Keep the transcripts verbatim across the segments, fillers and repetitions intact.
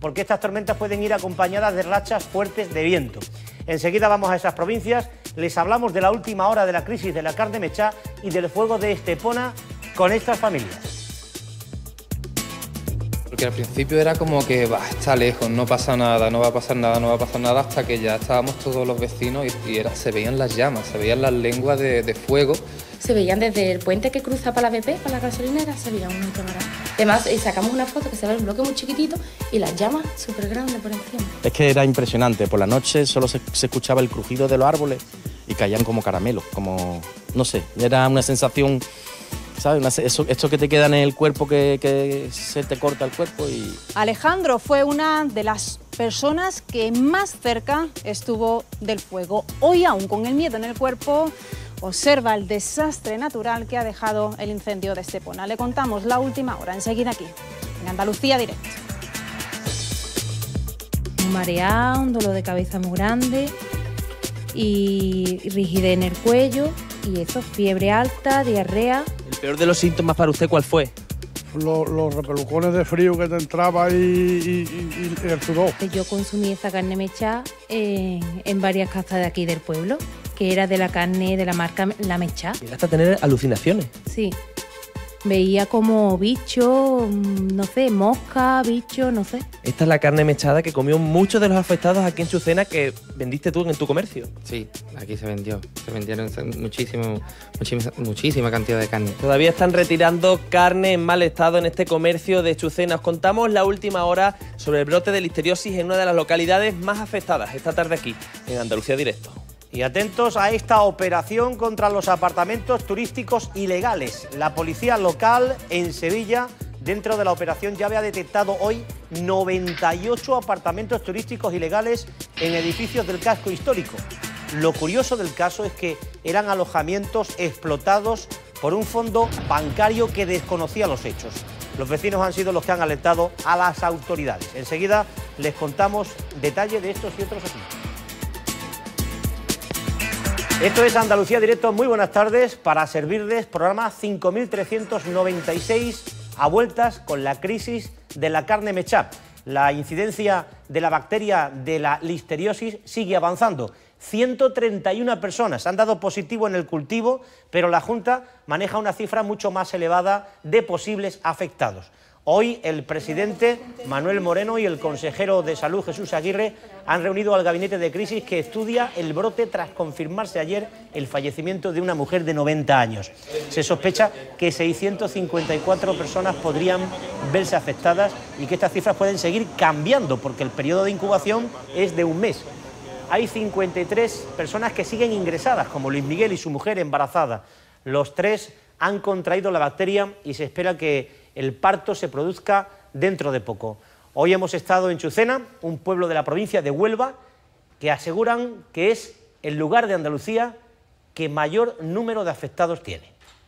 porque estas tormentas pueden ir acompañadas de rachas fuertes de viento. Enseguida vamos a esas provincias, les hablamos de la última hora de la crisis de la carne mechá y del fuego de Estepona con estas familias. Porque al principio era como que va, está lejos, no pasa nada, no va a pasar nada, no va a pasar nada, hasta que ya estábamos todos los vecinos y, y era, se veían las llamas, se veían las lenguas de, de fuego. Se veían desde el puente que cruza para la B P, para la gasolinera, se veía un montón grande. Además, sacamos una foto que se ve el bloque muy chiquitito y las llamas súper grandes por encima. Es que era impresionante, por la noche solo se, se escuchaba el crujido de los árboles y caían como caramelos, como, no sé, era una sensación, ¿sabes? Una, eso, esto que te queda en el cuerpo, que, que se te corta el cuerpo y... Alejandro fue una de las personas que más cerca estuvo del fuego. Hoy, aún con el miedo en el cuerpo, observa el desastre natural que ha dejado el incendio de Estepona. Le contamos la última hora, enseguida aquí, en Andalucía Directo. Un mareado, un dolor de cabeza muy grande y rigidez en el cuello y eso, fiebre alta, diarrea. ¿El peor de los síntomas para usted cuál fue? Los, los repelucones de frío que te entraba y, y, y, y el sudor. Yo consumí esa carne mechá en, en varias casas de aquí del pueblo, que era de la carne de la marca La Mechá. ¿Llegaste a tener alucinaciones? Sí. Veía como bicho, no sé, mosca, bicho, no sé. Esta es la carne mechada que comió muchos de los afectados aquí en Chucena, que vendiste tú en tu comercio. Sí, aquí se vendió. Se vendieron muchísimo, muchísima, muchísima cantidad de carne. Todavía están retirando carne en mal estado en este comercio de Chucena. Os contamos la última hora sobre el brote de listeriosis en una de las localidades más afectadas esta tarde aquí, en Andalucía Directo. Y atentos a esta operación contra los apartamentos turísticos ilegales. La policía local en Sevilla, dentro de la operación Llave, ha detectado hoy noventa y ocho apartamentos turísticos ilegales en edificios del casco histórico. Lo curioso del caso es que eran alojamientos explotados por un fondo bancario que desconocía los hechos. Los vecinos han sido los que han alertado a las autoridades. Enseguida les contamos detalles de estos y otros asuntos. Esto es Andalucía Directo, muy buenas tardes, para servirles programa cinco mil trescientos noventa y seis, a vueltas con la crisis de la carne mechá. La incidencia de la bacteria de la listeriosis sigue avanzando. ciento treinta y una personas han dado positivo en el cultivo, pero la Junta maneja una cifra mucho más elevada de posibles afectados. Hoy el presidente Manuel Moreno y el consejero de Salud Jesús Aguirre han reunido al gabinete de crisis que estudia el brote tras confirmarse ayer el fallecimiento de una mujer de noventa años. Se sospecha que seiscientas cincuenta y cuatro personas podrían verse afectadas y que estas cifras pueden seguir cambiando porque el periodo de incubación es de un mes. Hay cincuenta y tres personas que siguen ingresadas, como Luis Miguel y su mujer embarazada. Los tres han contraído la bacteria y se espera que el parto se produzca dentro de poco. Hoy hemos estado en Chucena, un pueblo de la provincia de Huelva, que aseguran que es el lugar de Andalucía que mayor número de afectados tiene.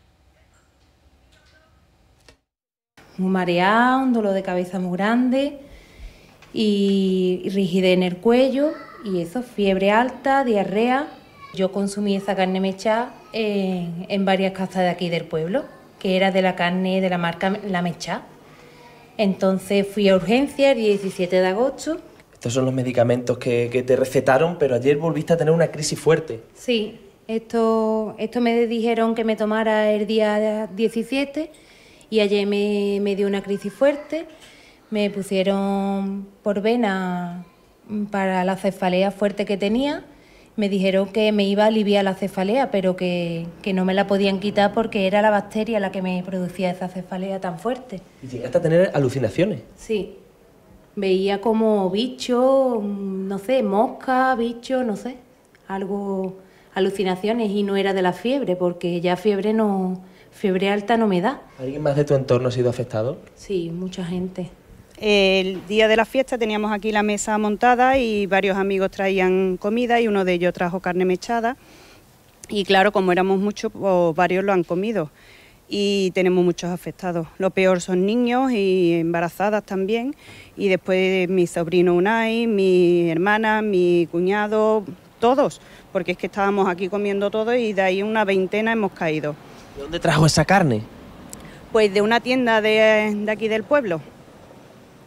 Muy mareado, un dolor de cabeza muy grande y rigidez en el cuello y eso, fiebre alta, diarrea. Yo consumí esa carne mechá en, en varias casas de aquí del pueblo, que era de la carne de la marca La Mechá. Entonces fui a urgencia el diecisiete de agosto. Estos son los medicamentos que, que te recetaron, pero ayer volviste a tener una crisis fuerte. Sí, esto, esto me dijeron que me tomara el día diecisiete y ayer me, me dio una crisis fuerte. Me pusieron por vena para la cefalea fuerte que tenía. Me dijeron que me iba a aliviar la cefalea, pero que, que no me la podían quitar porque era la bacteria la que me producía esa cefalea tan fuerte. ¿Y llegaste a tener alucinaciones? Sí. Veía como bicho, no sé, mosca, bicho, no sé, algo, alucinaciones, y no era de la fiebre, porque ya fiebre no, fiebre alta no me da. ¿Alguien más de tu entorno ha sido afectado? Sí, mucha gente. El día de la fiesta teníamos aquí la mesa montada y varios amigos traían comida y uno de ellos trajo carne mechada y claro, como éramos muchos, pues varios lo han comido y tenemos muchos afectados. Lo peor son niños y embarazadas también y después mi sobrino Unai, mi hermana, mi cuñado, todos, porque es que estábamos aquí comiendo todo y de ahí una veintena hemos caído. ¿De dónde trajo esa carne? Pues de una tienda de, de aquí del pueblo.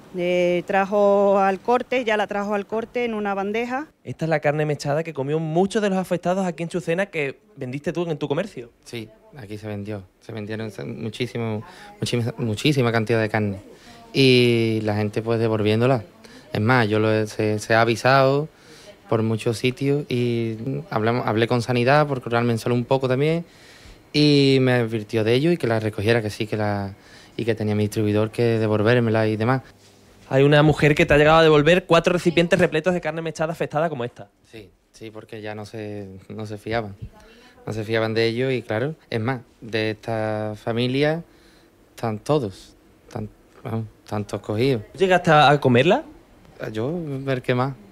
Eh, trajo al corte, ya la trajo al corte en una bandeja. Esta es la carne mechada que comió muchos de los afectados aquí en Chucena, que vendiste tú en tu comercio. Sí, aquí se vendió. Se vendieron muchísimo, muchísima, muchísima cantidad de carne. Y la gente pues devolviéndola. Es más, yo lo he, se, se ha avisado por muchos sitios y hablamos, hablé con Sanidad, porque realmente solo un poco también, y me advirtió de ello y que la recogiera, que sí, que la y que tenía mi distribuidor que devolvérmela y demás. Hay una mujer que te ha llegado a devolver cuatro recipientes repletos de carne mechada afectada como esta. Sí, sí, porque ya no se, no se fiaban. No se fiaban de ello y claro, es más, de esta familia están todos, están, bueno, están todos cogidos. ¿Llegaste a comerla? Yo, ver qué más.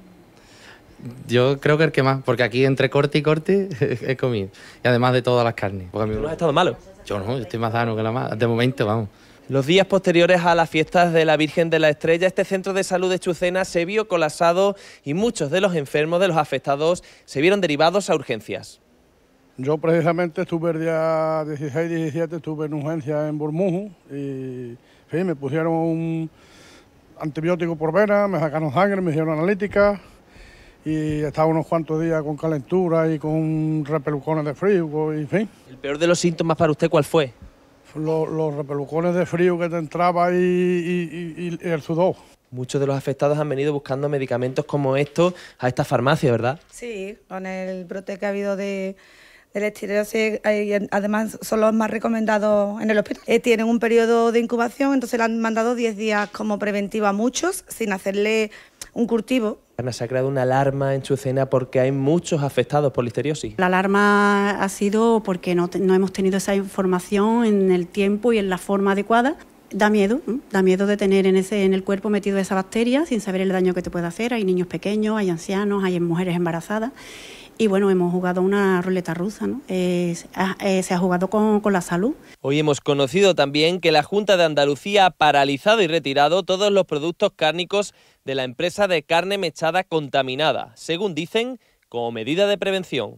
Yo creo que el que más, porque aquí entre corte y corte he comido. Y además de todas las carnes. ¿Tú no has estado malo? Yo no, yo estoy más sano que la más. De momento, vamos. Los días posteriores a las fiestas de la Virgen de la Estrella, este centro de salud de Chucena se vio colapsado y muchos de los enfermos, de los afectados, se vieron derivados a urgencias. Yo precisamente estuve el día dieciséis diecisiete, estuve en urgencia en Bormujo y en fin, me pusieron un antibiótico por vena, me sacaron sangre, me hicieron analítica y estaba unos cuantos días con calentura y con repelucones de frío, y en fin. ¿El peor de los síntomas para usted cuál fue? Los, los repelucones de frío que te entraba y, y, y, y el sudor. Muchos de los afectados han venido buscando medicamentos como estos a esta farmacia, ¿verdad? Sí, con el brote que ha habido de, de listeriosis, además son los más recomendados en el hospital. Eh, tienen un periodo de incubación, entonces le han mandado diez días como preventiva a muchos, sin hacerle un curtivo. Se ha creado una alarma en Chucena porque hay muchos afectados por listeriosis. La alarma ha sido porque no, no hemos tenido esa información en el tiempo y en la forma adecuada. Da miedo, ¿no? Da miedo de tener en, ese, en el cuerpo metido esa bacteria sin saber el daño que te puede hacer. Hay niños pequeños, hay ancianos, hay mujeres embarazadas. Y bueno, hemos jugado una ruleta rusa, ¿no? Eh, eh, se ha jugado con, con la salud. Hoy hemos conocido también que la Junta de Andalucía ha paralizado y retirado todos los productos cárnicos de la empresa de carne mechada contaminada, según dicen, como medida de prevención.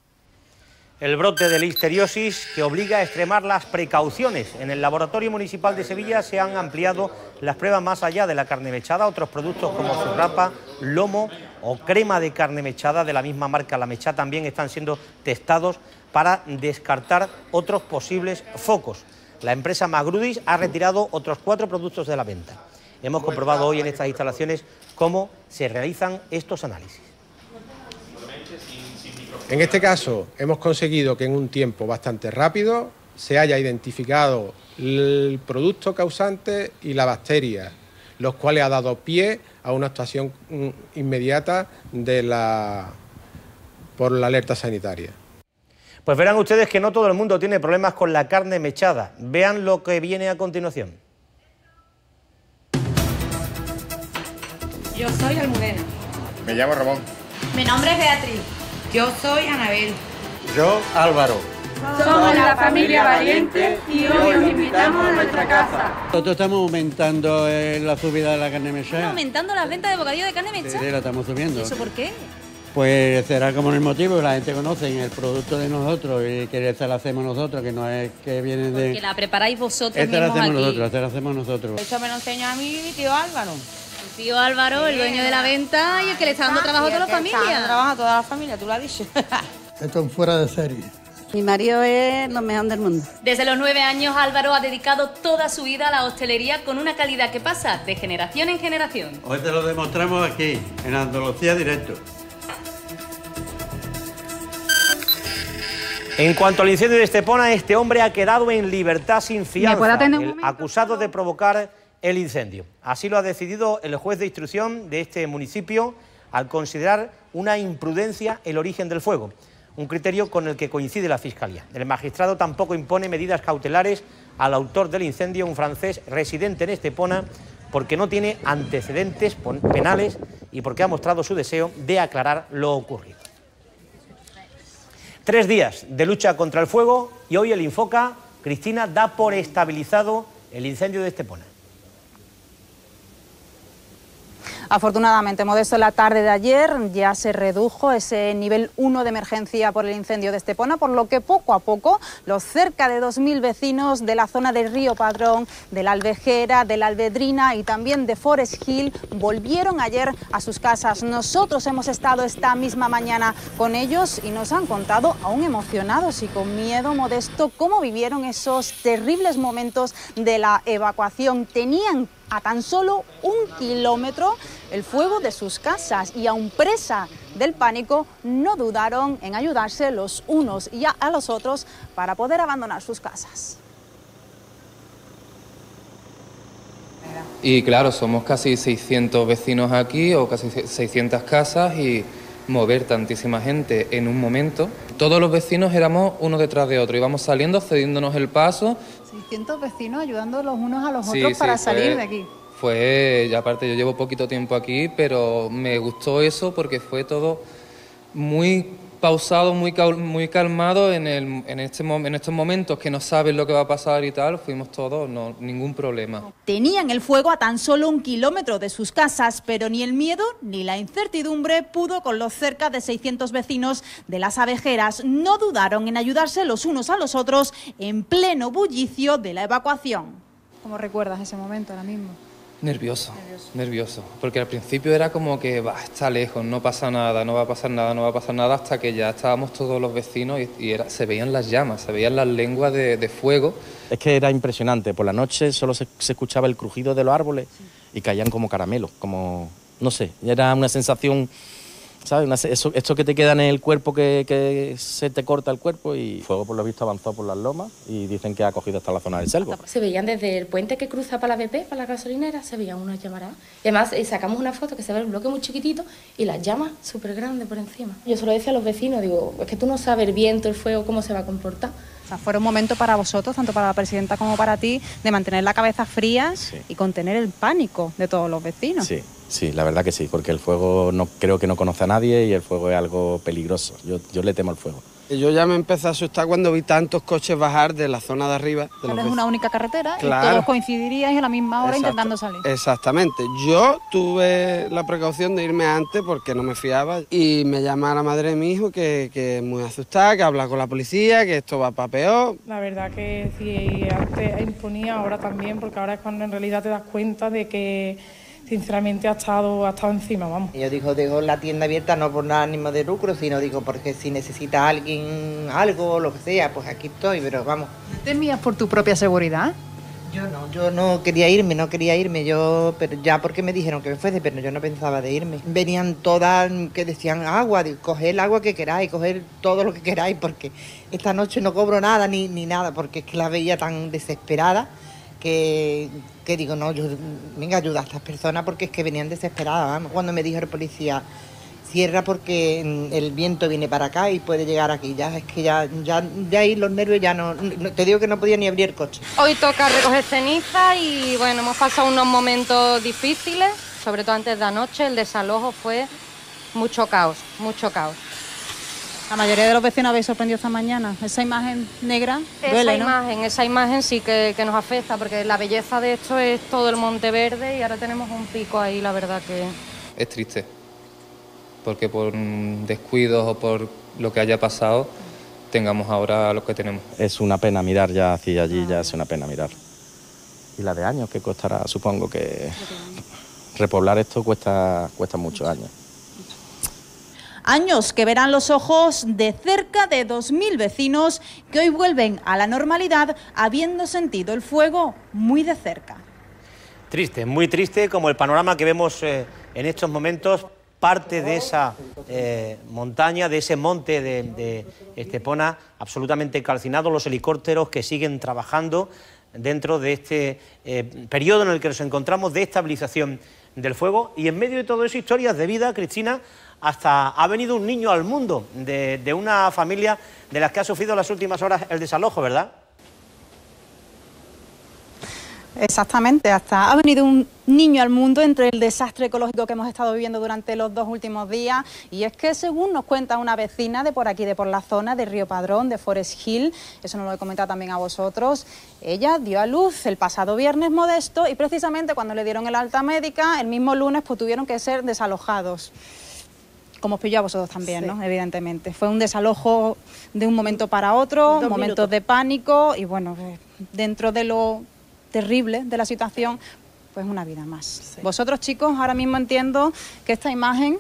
El brote de listeriosis que obliga a extremar las precauciones. En el Laboratorio Municipal de Sevilla se han ampliado las pruebas más allá de la carne mechada. Otros productos como zurrapa, lomo o crema de carne mechada de la misma marca La Mechá también están siendo testados para descartar otros posibles focos. La empresa Magrudis ha retirado otros cuatro productos de la venta. Hemos comprobado hoy en estas instalaciones cómo se realizan estos análisis. En este caso hemos conseguido que en un tiempo bastante rápido se haya identificado el producto causante y la bacteria, los cuales ha dado pie a una actuación inmediata de la, por la alerta sanitaria. Pues verán ustedes que no todo el mundo tiene problemas con la carne mechada. Vean lo que viene a continuación. Yo soy Almudena. Me llamo Ramón. Mi nombre es Beatriz. Yo soy Anabel. Yo Álvaro. Somos la familia Valiente y hoy os invitamos a nuestra casa. Nosotros estamos aumentando eh, la subida de la carne mechada. ¿Están aumentando las ventas de bocadillo de carne mechada? Sí, la estamos subiendo. ¿Y eso por qué? Pues será como el motivo que la gente conoce el producto de nosotros y que esta la hacemos nosotros, que no es que viene de... Que la preparáis vosotros esta mismos la hacemos aquí. nosotros, esta la hacemos nosotros. Eso me lo enseña a mí mi tío Álvaro. El tío Álvaro, el dueño de la venta y el que le está dando trabajo a toda la familia. Está dando trabajo a toda la familia, tú lo has dicho. Esto es fuera de serie. Mi marido es lo mejor del mundo. Desde los nueve años, Álvaro ha dedicado toda su vida a la hostelería con una calidad que pasa de generación en generación. Hoy te lo demostramos aquí, en Andalucía Directo. En cuanto al incendio de Estepona, este hombre ha quedado en libertad sin fianza, el acusado de provocar el incendio. Así lo ha decidido el juez de instrucción de este municipio al considerar una imprudencia el origen del fuego, un criterio con el que coincide la Fiscalía. El magistrado tampoco impone medidas cautelares al autor del incendio, un francés residente en Estepona, porque no tiene antecedentes penales y porque ha mostrado su deseo de aclarar lo ocurrido. Tres días de lucha contra el fuego y hoy el Infoca, Cristina, da por estabilizado el incendio de Estepona. Afortunadamente, Modesto, en la tarde de ayer ya se redujo ese nivel uno de emergencia por el incendio de Estepona, por lo que poco a poco los cerca de dos mil vecinos de la zona del Río Padrón, de la Albejera, de la Alvedrina y también de Forest Hill volvieron ayer a sus casas. Nosotros hemos estado esta misma mañana con ellos y nos han contado, aún emocionados y con miedo, Modesto, cómo vivieron esos terribles momentos de la evacuación. Tenían a tan solo un kilómetro el fuego de sus casas y aun presa del pánico no dudaron en ayudarse los unos y a los otros para poder abandonar sus casas. Y claro, somos casi seiscientos vecinos aquí o casi seiscientas casas y mover tantísima gente en un momento. Todos los vecinos éramos uno detrás de otro, íbamos saliendo, cediéndonos el paso. seiscientos vecinos ayudando los unos a los Sí, otros para sí, salir fue- de aquí. Fue, ya aparte yo llevo poquito tiempo aquí, pero me gustó eso porque fue todo muy pausado, muy, cal- muy calmado en, el, en, este, mom- en estos momentos que no sabes lo que va a pasar y tal, fuimos todos, no, ningún problema. Tenían el fuego a tan solo un kilómetro de sus casas, pero ni el miedo ni la incertidumbre pudo con los cerca de seiscientos vecinos de las Abejeras. No dudaron en ayudarse los unos a los otros en pleno bullicio de la evacuación. ¿Cómo recuerdas ese momento ahora mismo? Nervioso, nervioso, porque al principio era como que va, está lejos, no pasa nada, no va a pasar nada, no va a pasar nada, hasta que ya estábamos todos los vecinos y, y era, se veían las llamas, se veían las lenguas de, de fuego. Es que era impresionante, por la noche solo se, se escuchaba el crujido de los árboles y caían como caramelos, como, no sé, era una sensación, ¿sabes? Una, eso, esto que te queda en el cuerpo, que, que se te corta el cuerpo, y el fuego por lo visto avanzó por las lomas y dicen que ha cogido hasta la zona del Selvo. Se veían desde el puente que cruza para la B P, para la gasolinera, se veían unas llamaradas. Y además eh, sacamos una foto que se ve el bloque muy chiquitito y las llamas súper grandes por encima. Yo solo decía a los vecinos, digo, es que tú no sabes el viento, el fuego, cómo se va a comportar. O sea, fueron momentos para vosotros, tanto para la presidenta como para ti, de mantener la cabeza fría Sí. y contener el pánico de todos los vecinos. Sí, sí, la verdad que sí, porque el fuego no creo que no conoce a nadie y el fuego es algo peligroso. Yo, yo le temo al fuego. Yo ya me empecé a asustar cuando vi tantos coches bajar de la zona de arriba. De Ahora los es una única carretera Claro. y todos coincidiríais a la misma hora Exacto. intentando salir. Exactamente. Yo tuve la precaución de irme antes porque no me fiaba y me llama la madre de mi hijo que, que es muy asustada, que habla con la policía, que esto va para peor. La verdad que si antes imponía, ahora también, porque ahora es cuando en realidad te das cuenta de que sinceramente ha estado, ha estado encima, vamos. Yo digo, dejo la tienda abierta no por nada ánimo de lucro, sino digo porque si necesita alguien algo o lo que sea, pues aquí estoy, pero vamos. ¿Temías por tu propia seguridad? Yo no, yo no quería irme, no quería irme, yo, pero ya porque me dijeron que me fuese, pero yo no pensaba de irme. Venían todas que decían agua, de coger el agua que queráis, coger todo lo que queráis, porque esta noche no cobro nada ni, ni nada, porque es que la veía tan desesperada que, que digo, no, yo, venga, ayuda a estas personas porque es que venían desesperadas, vamos. Cuando me dijo el policía, cierra porque el viento viene para acá y puede llegar aquí, ya es que ya, ya, ya ahí los nervios ya no, no, te digo que no podía ni abrir el coche. Hoy toca recoger ceniza y bueno, hemos pasado unos momentos difíciles, sobre todo antes de anoche, el desalojo fue mucho caos, mucho caos. La mayoría de los vecinos habéis sorprendido esta mañana. Esa imagen negra duele, Esa ¿no? imagen, esa imagen sí que, que nos afecta, porque la belleza de esto es todo el Monte Verde y ahora tenemos un pico ahí, la verdad que... Es triste, porque por mm, descuidos o por lo que haya pasado, tengamos ahora lo que tenemos. Es una pena mirar ya hacia allí, ya es una pena mirar. Y la de años que costará, supongo que repoblar esto cuesta, cuesta muchos años. Años que verán los ojos de cerca de dos mil vecinos que hoy vuelven a la normalidad habiendo sentido el fuego muy de cerca. Triste, muy triste, como el panorama que vemos eh, en estos momentos, parte de esa eh, montaña, de ese monte de, de Estepona, absolutamente calcinado, los helicópteros que siguen trabajando dentro de este eh, periodo en el que nos encontramos de estabilización del fuego, y en medio de todo eso, historias de vida, Cristina. Hasta ha venido un niño al mundo de, de una familia de las que ha sufrido en las últimas horas el desalojo, ¿verdad? Exactamente, hasta ha venido un niño al mundo entre el desastre ecológico que hemos estado viviendo durante los dos últimos días, y es que según nos cuenta una vecina de por aquí, de por la zona de Río Padrón, de Forest Hill, eso nos lo he comentado también a vosotros, ella dio a luz el pasado viernes, Modesto, y precisamente cuando le dieron el alta médica, el mismo lunes pues tuvieron que ser desalojados. Como os pilló a vosotros también, sí, ¿no? Evidentemente. Fue un desalojo de un momento para otro, Dos momentos minutos. de pánico y bueno, dentro de lo terrible de la situación, pues una vida más. Sí. Vosotros, chicos, ahora mismo entiendo que esta imagen,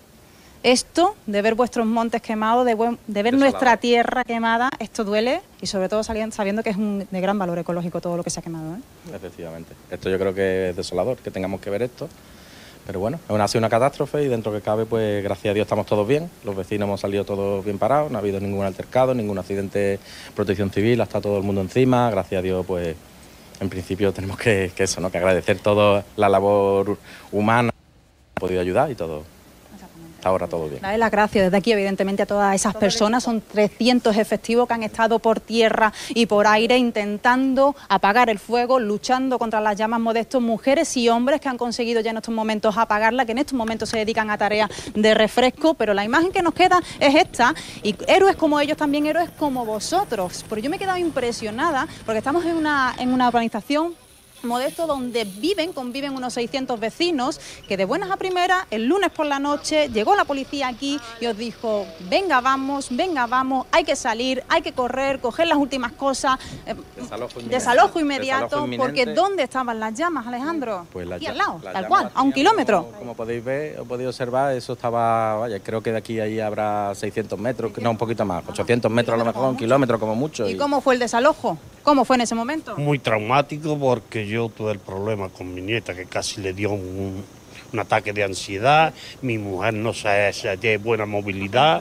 esto de ver vuestros montes quemados, de, buen, de ver Desalado. nuestra tierra quemada, esto duele y sobre todo sabiendo que es un, de gran valor ecológico todo lo que se ha quemado, ¿eh? Efectivamente. Esto yo creo que es desolador, que tengamos que ver esto. Pero bueno, ha sido una catástrofe y dentro que cabe, pues gracias a Dios estamos todos bien. Los vecinos hemos salido todos bien parados, no ha habido ningún altercado, ningún accidente, protección civil, está todo el mundo encima. Gracias a Dios, pues en principio tenemos que, que eso, ¿no? Que agradecer toda la labor humana que ha podido ayudar y todo. Ahora todo bien. Darle las gracias desde aquí, evidentemente, a todas esas personas. Son trescientos efectivos que han estado por tierra y por aire intentando apagar el fuego, luchando contra las llamas, Modestos, mujeres y hombres que han conseguido ya en estos momentos apagarla, que en estos momentos se dedican a tareas de refresco, pero la imagen que nos queda es esta, y héroes como ellos, también héroes como vosotros. Pero yo me he quedado impresionada porque estamos en una, en una urbanización, Modesto, donde viven, conviven unos seiscientos vecinos, que de buenas a primeras, el lunes por la noche, llegó la policía aquí y os dijo, venga, vamos, venga, vamos, hay que salir, hay que correr, coger las últimas cosas, eh, desalojo, inminente, desalojo inmediato, desalojo porque ¿dónde estaban las llamas, Alejandro? Pues la, aquí al lado, tal llamas, cual, a un kilómetro. Como, como podéis ver, o podéis observar, eso estaba, vaya, creo que de aquí a allí habrá seiscientos metros, no, un poquito más, ochocientos metros a lo mejor, un kilómetro como mucho. ¿Y, ¿Y cómo fue el desalojo? ¿Cómo fue en ese momento? Muy traumático, porque yo tuve el problema con mi nieta, que casi le dio un, un ataque de ansiedad. Mi mujer no se tiene buena movilidad.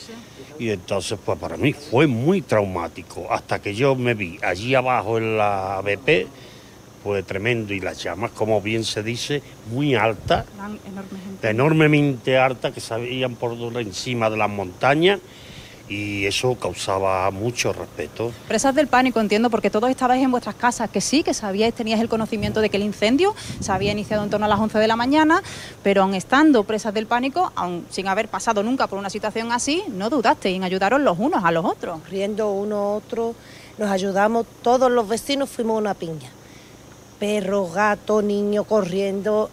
Y entonces, pues para mí fue muy traumático. Hasta que yo me vi allí abajo en la B P, fue tremendo. Y las llamas, como bien se dice, muy altas, enormemente altas, que se veían por encima de las montañas. Y eso causaba mucho respeto. Presas del pánico, entiendo, porque todos estabais en vuestras casas, que sí, que sabíais, teníais el conocimiento de que el incendio se había iniciado en torno a las once de la mañana, pero aun estando presas del pánico, aun sin haber pasado nunca por una situación así, no dudasteis en ayudaros los unos a los otros. Riendo uno a otro, nos ayudamos, todos los vecinos fuimos una piña. Perro, gato, niño corriendo,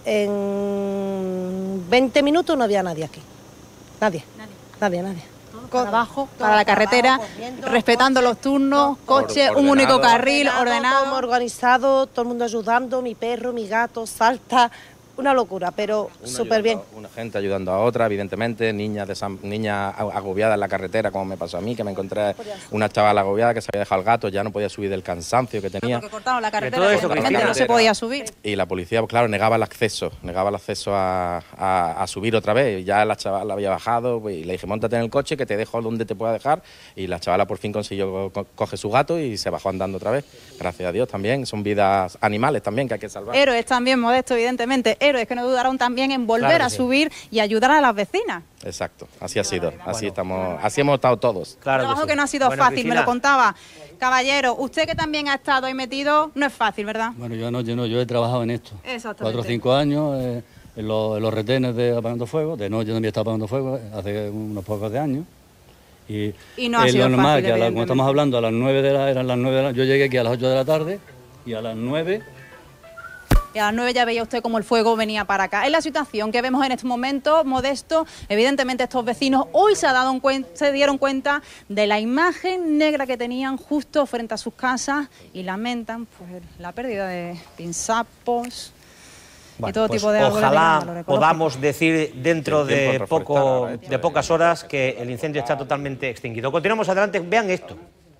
en veinte minutos no había nadie aquí. Nadie, nadie, nadie. nadie. Para abajo, para la carretera, abajo, corriendo, respetando coche, los turnos, coche, un único carril, ordenado, ordenado. Todo organizado, todo el mundo ayudando, mi perro, mi gato, salta, una locura, pero súper bien. Una gente ayudando a otra, evidentemente, niñas de niña agobiadas en la carretera, como me pasó a mí, que me encontré una chavala agobiada que se había dejado el gato, ya no podía subir del cansancio que tenía. Porque cortaron la carretera, eso, no se podía subir. Y la policía, pues claro, negaba el acceso, negaba el acceso a, a, a subir otra vez. Ya la chavala había bajado, pues, y le dije, móntate en el coche que te dejo donde te pueda dejar. Y la chavala por fin consiguió co coge su gato y se bajó andando otra vez. Gracias a Dios también, son vidas animales también que hay que salvar. Héroes también, Modesto, evidentemente. Héroes que no dudaron también en volver claro a sí. subir y ayudar a las vecinas. Exacto, así ha sido, así estamos, así hemos estado todos. Claro, trabajo que, sí. que no ha sido bueno, fácil, Cristina. Me lo contaba. Caballero, usted que también ha estado ahí metido, no es fácil, ¿verdad? Bueno, yo no, yo no, yo he trabajado en esto. Exactamente. Cuatro o cinco años eh, en, los, en los retenes de apagando fuego, de noche también he estado apagando fuego hace unos pocos de años. Y, y no ha sido lo normal, fácil, que a la, como estamos hablando, a las nueve de la, eran las nueve de la, yo llegué aquí a las ocho de la tarde y a las nueve... Y a las nueve ya veía usted cómo el fuego venía para acá. Es la situación que vemos en estos momentos, Modesto. Evidentemente estos vecinos hoy se, ha dado un se dieron cuenta de la imagen negra que tenían justo frente a sus casas y lamentan pues, la pérdida de pinsapos bueno, y todo pues tipo de árboles. Ojalá podamos decir dentro de, poco, de pocas horas que el incendio está totalmente extinguido. Continuamos adelante, vean esto.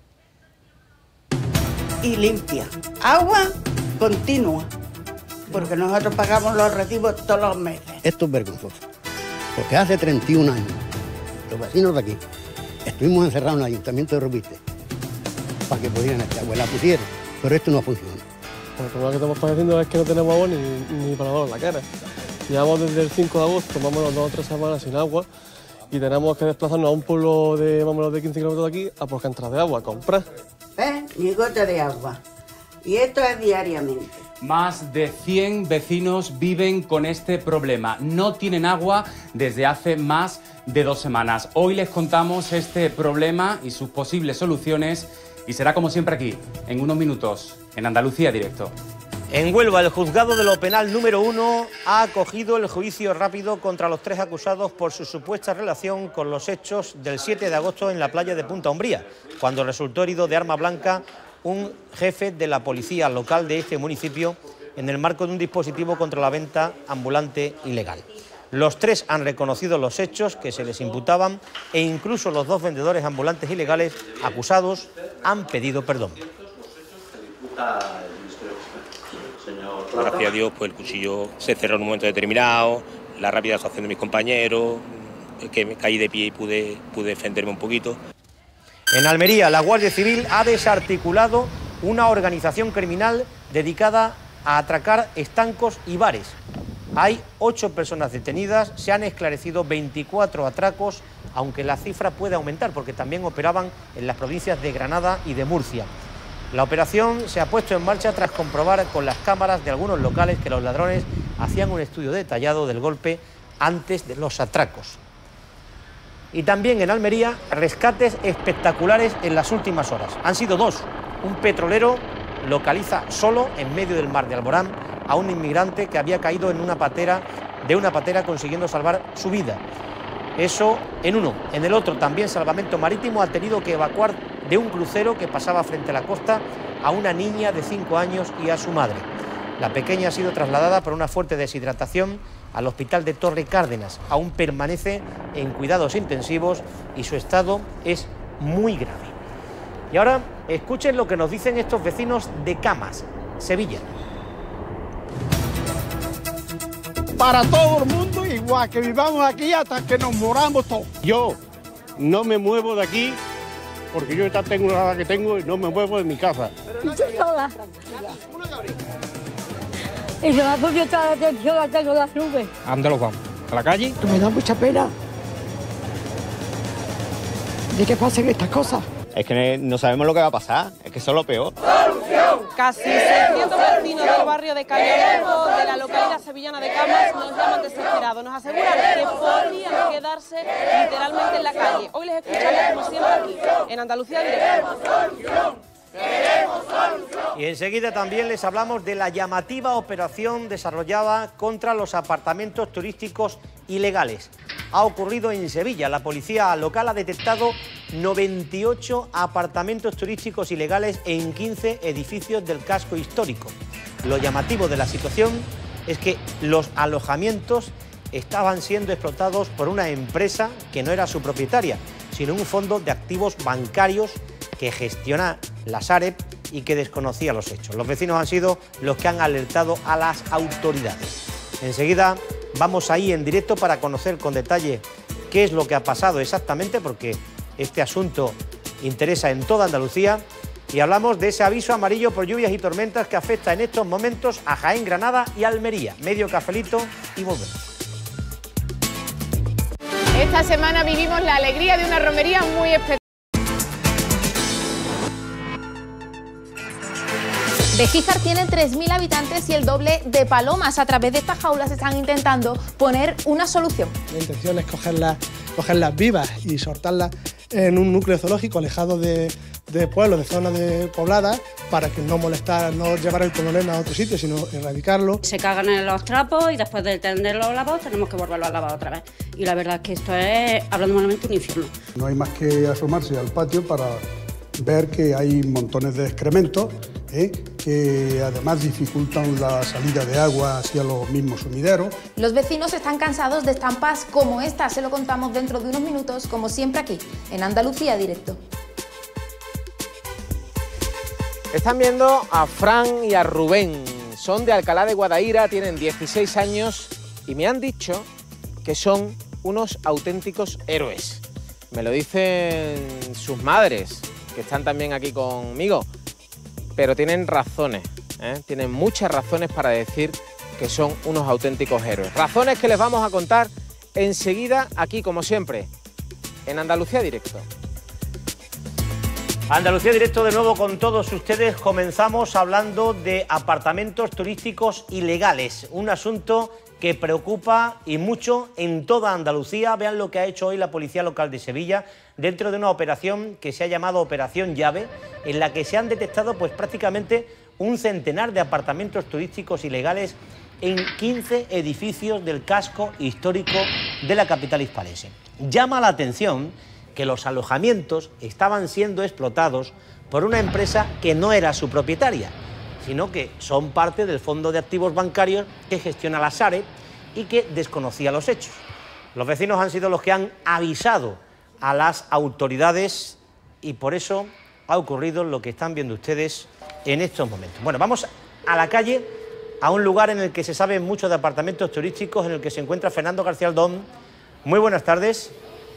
Y limpia. Agua continua. Porque nosotros pagamos los recibos todos los meses. Esto es vergonzoso, porque hace treinta y un años, los vecinos de aquí, estuvimos encerrados en el Ayuntamiento de Rupiste para que pudieran echar agua, la pusieron, pero esto no funciona. Pues el problema que estamos padeciendo es que no tenemos agua ni, ni para lavar la cara. Llevamos desde el cinco de agosto, más o menos dos o tres semanas sin agua, y tenemos que desplazarnos a un pueblo de más o menos de quince kilómetros de aquí a por entrar de agua, a comprar. ¿Eh? Ni gota de agua. Y esto es diariamente. Más de cien vecinos viven con este problema. No tienen agua desde hace más de dos semanas. Hoy les contamos este problema y sus posibles soluciones y será como siempre aquí, en unos minutos, en Andalucía Directo. En Huelva, el juzgado de lo penal número uno ha acogido el juicio rápido contra los tres acusados por su supuesta relación con los hechos del siete de agosto en la playa de Punta Umbría, cuando resultó herido de arma blanca un jefe de la policía local de este municipio en el marco de un dispositivo contra la venta ambulante ilegal. Los tres han reconocido los hechos que se les imputaban e incluso los dos vendedores ambulantes ilegales acusados han pedido perdón. Gracias a Dios, pues el cuchillo se cerró en un momento determinado, la rápida actuación de mis compañeros, que me caí de pie y pude, pude defenderme un poquito. En Almería, la Guardia Civil ha desarticulado una organización criminal dedicada a atracar estancos y bares. Hay ocho personas detenidas, se han esclarecido veinticuatro atracos, aunque la cifra puede aumentar porque también operaban en las provincias de Granada y de Murcia. La operación se ha puesto en marcha tras comprobar con las cámaras de algunos locales que los ladrones hacían un estudio detallado del golpe antes de los atracos. Y también en Almería, rescates espectaculares en las últimas horas. Han sido dos. Un petrolero localiza solo en medio del mar de Alborán a un inmigrante que había caído en una patera, de una patera consiguiendo salvar su vida. Eso en uno. En el otro, también Salvamento Marítimo ha tenido que evacuar de un crucero que pasaba frente a la costa a una niña de cinco años y a su madre. La pequeña ha sido trasladada por una fuerte deshidratación al hospital de Torre Cárdenas. Aún permanece en cuidados intensivos y su estado es muy grave. Y ahora escuchen lo que nos dicen estos vecinos de Camas, Sevilla. Para todo el mundo igual, que vivamos aquí hasta que nos moramos todos. Yo no me muevo de aquí porque yo ya tengo la edad que tengo y no me muevo de mi casa. Yo sola. Y se me ha puesto la atención, la tengo las nubes. ¿A dónde los vamos? ¿A la calle? Me da mucha pena de que pasen estas cosas. Es que no sabemos lo que va a pasar, es que eso es lo peor. Casi seiscientos vecinos del barrio de Cañaveral, de la localidad sevillana de Camas, nos llaman desesperados. Nos aseguran que podrían quedarse literalmente en la calle. Hoy les escuchamos como siempre aquí, en Andalucía Directo. Y enseguida también les hablamos de la llamativa operación desarrollada contra los apartamentos turísticos ilegales. Ha ocurrido en Sevilla. La policía local ha detectado noventa y ocho apartamentos turísticos ilegales en quince edificios del casco histórico. Lo llamativo de la situación es que los alojamientos estaban siendo explotados por una empresa que no era su propietaria, sino un fondo de activos bancarios que gestiona la Sareb y que desconocía los hechos. Los vecinos han sido los que han alertado a las autoridades. Enseguida vamos ahí en directo para conocer con detalle qué es lo que ha pasado exactamente, porque este asunto interesa en toda Andalucía, y hablamos de ese aviso amarillo por lluvias y tormentas que afecta en estos momentos a Jaén, Granada y Almería. Medio cafelito y volvemos. Esta semana vivimos la alegría de una romería muy especial. Bejíjar tiene tres mil habitantes y el doble de Palomas. A través de estas jaulas están intentando poner una solución. La intención es cogerlas, cogerlas vivas y soltarlas en un núcleo zoológico alejado de, de pueblos, de zonas de pobladas, para que no molestar, no llevar el colonel a otro sitio, sino erradicarlo. Se cagan en los trapos y después de tenderlos lavados tenemos que volverlos a lavar otra vez. Y la verdad es que esto es, hablando malamente, un infierno. No hay más que asomarse al patio para ver que hay montones de excrementos, ¿eh? que además dificultan la salida de agua hacia los mismos sumideros. Los vecinos están cansados de estampas como esta. Se lo contamos dentro de unos minutos, como siempre aquí, en Andalucía Directo. Están viendo a Fran y a Rubén. Son de Alcalá de Guadaira, tienen dieciséis años y me han dicho que son unos auténticos héroes. Me lo dicen sus madres, que están también aquí conmigo. Pero tienen razones, ¿eh? tienen muchas razones para decir que son unos auténticos héroes. Razones que les vamos a contar enseguida aquí, como siempre, en Andalucía Directo. Andalucía Directo de nuevo con todos ustedes. Comenzamos hablando de apartamentos turísticos ilegales, un asunto que preocupa y mucho en toda Andalucía. Vean lo que ha hecho hoy la Policía Local de Sevilla dentro de una operación que se ha llamado Operación Llave, en la que se han detectado pues prácticamente un centenar de apartamentos turísticos ilegales en quince edificios del casco histórico de la capital hispalense. Llama la atención que los alojamientos estaban siendo explotados por una empresa que no era su propietaria, sino que son parte del fondo de activos bancarios que gestiona la Sareb y que desconocía los hechos. Los vecinos han sido los que han avisado a las autoridades y por eso ha ocurrido lo que están viendo ustedes en estos momentos. Bueno, vamos a la calle, a un lugar en el que se sabe mucho de apartamentos turísticos, en el que se encuentra Fernando García Aldón. Muy buenas tardes.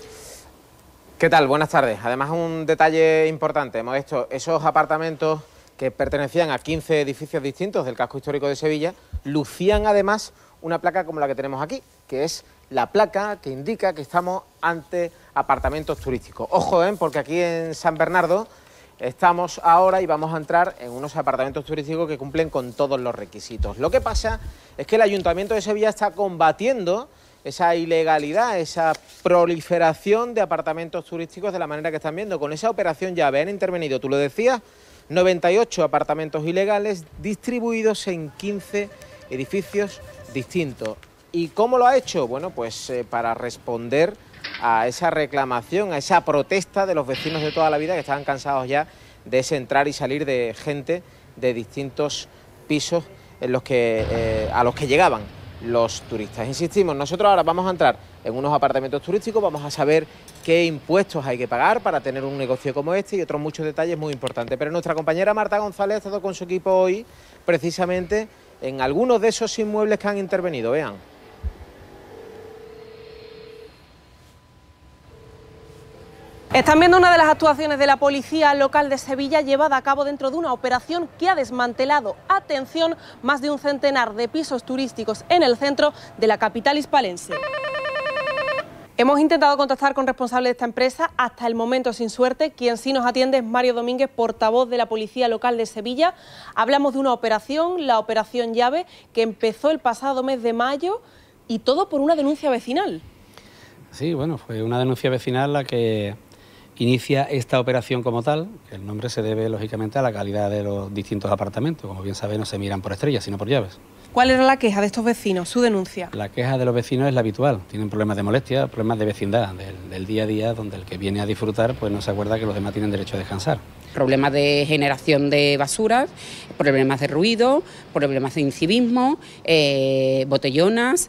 ¿Qué tal? Buenas tardes. Además, un detalle importante, Modesto, esos apartamentos que pertenecían a quince edificios distintos del casco histórico de Sevilla, lucían además una placa como la que tenemos aquí, que es la placa que indica que estamos ante apartamentos turísticos. Ojo, ¿eh? Porque aquí en San Bernardo estamos ahora y vamos a entrar en unos apartamentos turísticos que cumplen con todos los requisitos. Lo que pasa es que el Ayuntamiento de Sevilla está combatiendo esa ilegalidad, esa proliferación de apartamentos turísticos de la manera que están viendo. Con esa operación Llave han intervenido, tú lo decías, noventa y ocho apartamentos ilegales distribuidos en quince edificios distintos. ¿Y cómo lo ha hecho? Bueno, pues eh, para responder a esa reclamación, a esa protesta de los vecinos de toda la vida que estaban cansados ya de ese entrar y salir de gente de distintos pisos en los que, eh, a los que llegaban los turistas. Insistimos, nosotros ahora vamos a entrar en unos apartamentos turísticos, vamos a saber qué impuestos hay que pagar para tener un negocio como este y otros muchos detalles muy importantes. Pero nuestra compañera Marta González ha estado con su equipo hoy precisamente en algunos de esos inmuebles que han intervenido. Vean. Están viendo una de las actuaciones de la Policía Local de Sevilla llevada a cabo dentro de una operación que ha desmantelado, atención, más de un centenar de pisos turísticos en el centro de la capital hispalense. Hemos intentado contactar con responsables de esta empresa, hasta el momento sin suerte. Quien sí nos atiende es Mario Domínguez, portavoz de la Policía Local de Sevilla. Hablamos de una operación, la Operación Llave, que empezó el pasado mes de mayo y todo por una denuncia vecinal. Sí, bueno, fue una denuncia vecinal la que inicia esta operación como tal, que el nombre se debe lógicamente a la calidad de los distintos apartamentos. Como bien saben, no se miran por estrellas, sino por llaves. ¿Cuál era la queja de estos vecinos, su denuncia? La queja de los vecinos es la habitual. Tienen problemas de molestia, problemas de vecindad, del, del día a día, donde el que viene a disfrutar pues no se acuerda que los demás tienen derecho a descansar. Problemas de generación de basuras, problemas de ruido, problemas de incivismo, eh, botellonas,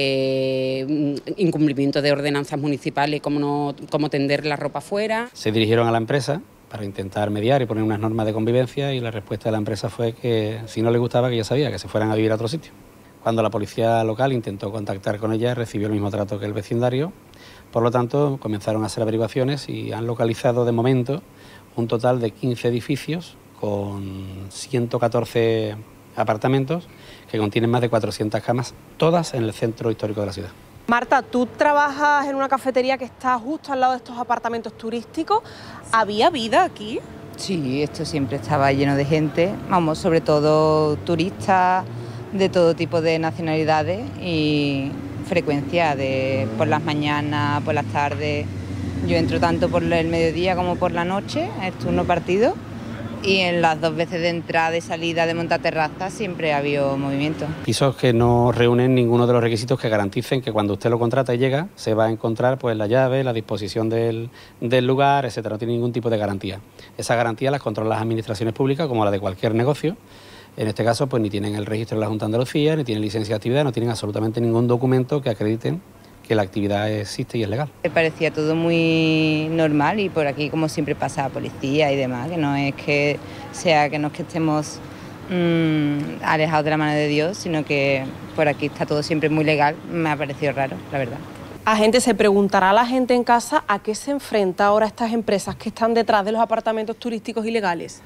eh, incumplimiento de ordenanzas municipales, como, no, como tender la ropa fuera. Se dirigieron a la empresa para intentar mediar y poner unas normas de convivencia y la respuesta de la empresa fue que si no les gustaba, que ya sabía, que se fueran a vivir a otro sitio. Cuando la policía local intentó contactar con ella, recibió el mismo trato que el vecindario. Por lo tanto, comenzaron a hacer averiguaciones y han localizado de momento un total de quince edificios con ciento catorce apartamentos que contienen más de cuatrocientas camas, todas en el centro histórico de la ciudad. Marta, tú trabajas en una cafetería que está justo al lado de estos apartamentos turísticos. ¿Había vida aquí? Sí, esto siempre estaba lleno de gente, vamos, sobre todo turistas de todo tipo de nacionalidades y frecuencia de por las mañanas, por las tardes. Yo entro tanto por el mediodía como por la noche, es turno partido, y en las dos veces de entrada y salida de montaterraza siempre ha habido movimiento. Pisos que no reúnen ninguno de los requisitos que garanticen que cuando usted lo contrata y llega se va a encontrar pues la llave, la disposición del, del lugar, etcétera. No tiene ningún tipo de garantía. Esas garantías las controlan las administraciones públicas como la de cualquier negocio. En este caso pues ni tienen el registro de la Junta de Andalucía, ni tienen licencia de actividad, no tienen absolutamente ningún documento que acrediten que la actividad existe y es legal. Me parecía todo muy normal y por aquí como siempre pasa policía y demás, que no es que sea que no es que estemos mmm, alejados de la mano de Dios, sino que por aquí está todo siempre muy legal. Me ha parecido raro, la verdad. A gente se preguntará a la gente en casa a qué se enfrenta ahora estas empresas que están detrás de los apartamentos turísticos ilegales.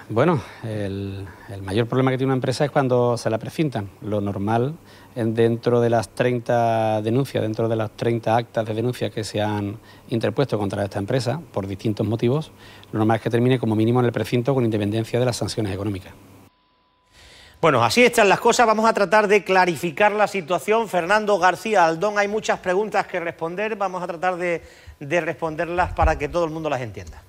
Bueno, el, el mayor problema que tiene una empresa es cuando se la precintan. Lo normal, en, dentro de las treinta denuncias, dentro de las treinta actas de denuncia que se han interpuesto contra esta empresa, por distintos motivos, lo normal es que termine como mínimo en el precinto con independencia de las sanciones económicas. Bueno, así están las cosas. Vamos a tratar de clarificar la situación. Fernando García Aldón, hay muchas preguntas que responder. Vamos a tratar de, de responderlas para que todo el mundo las entienda.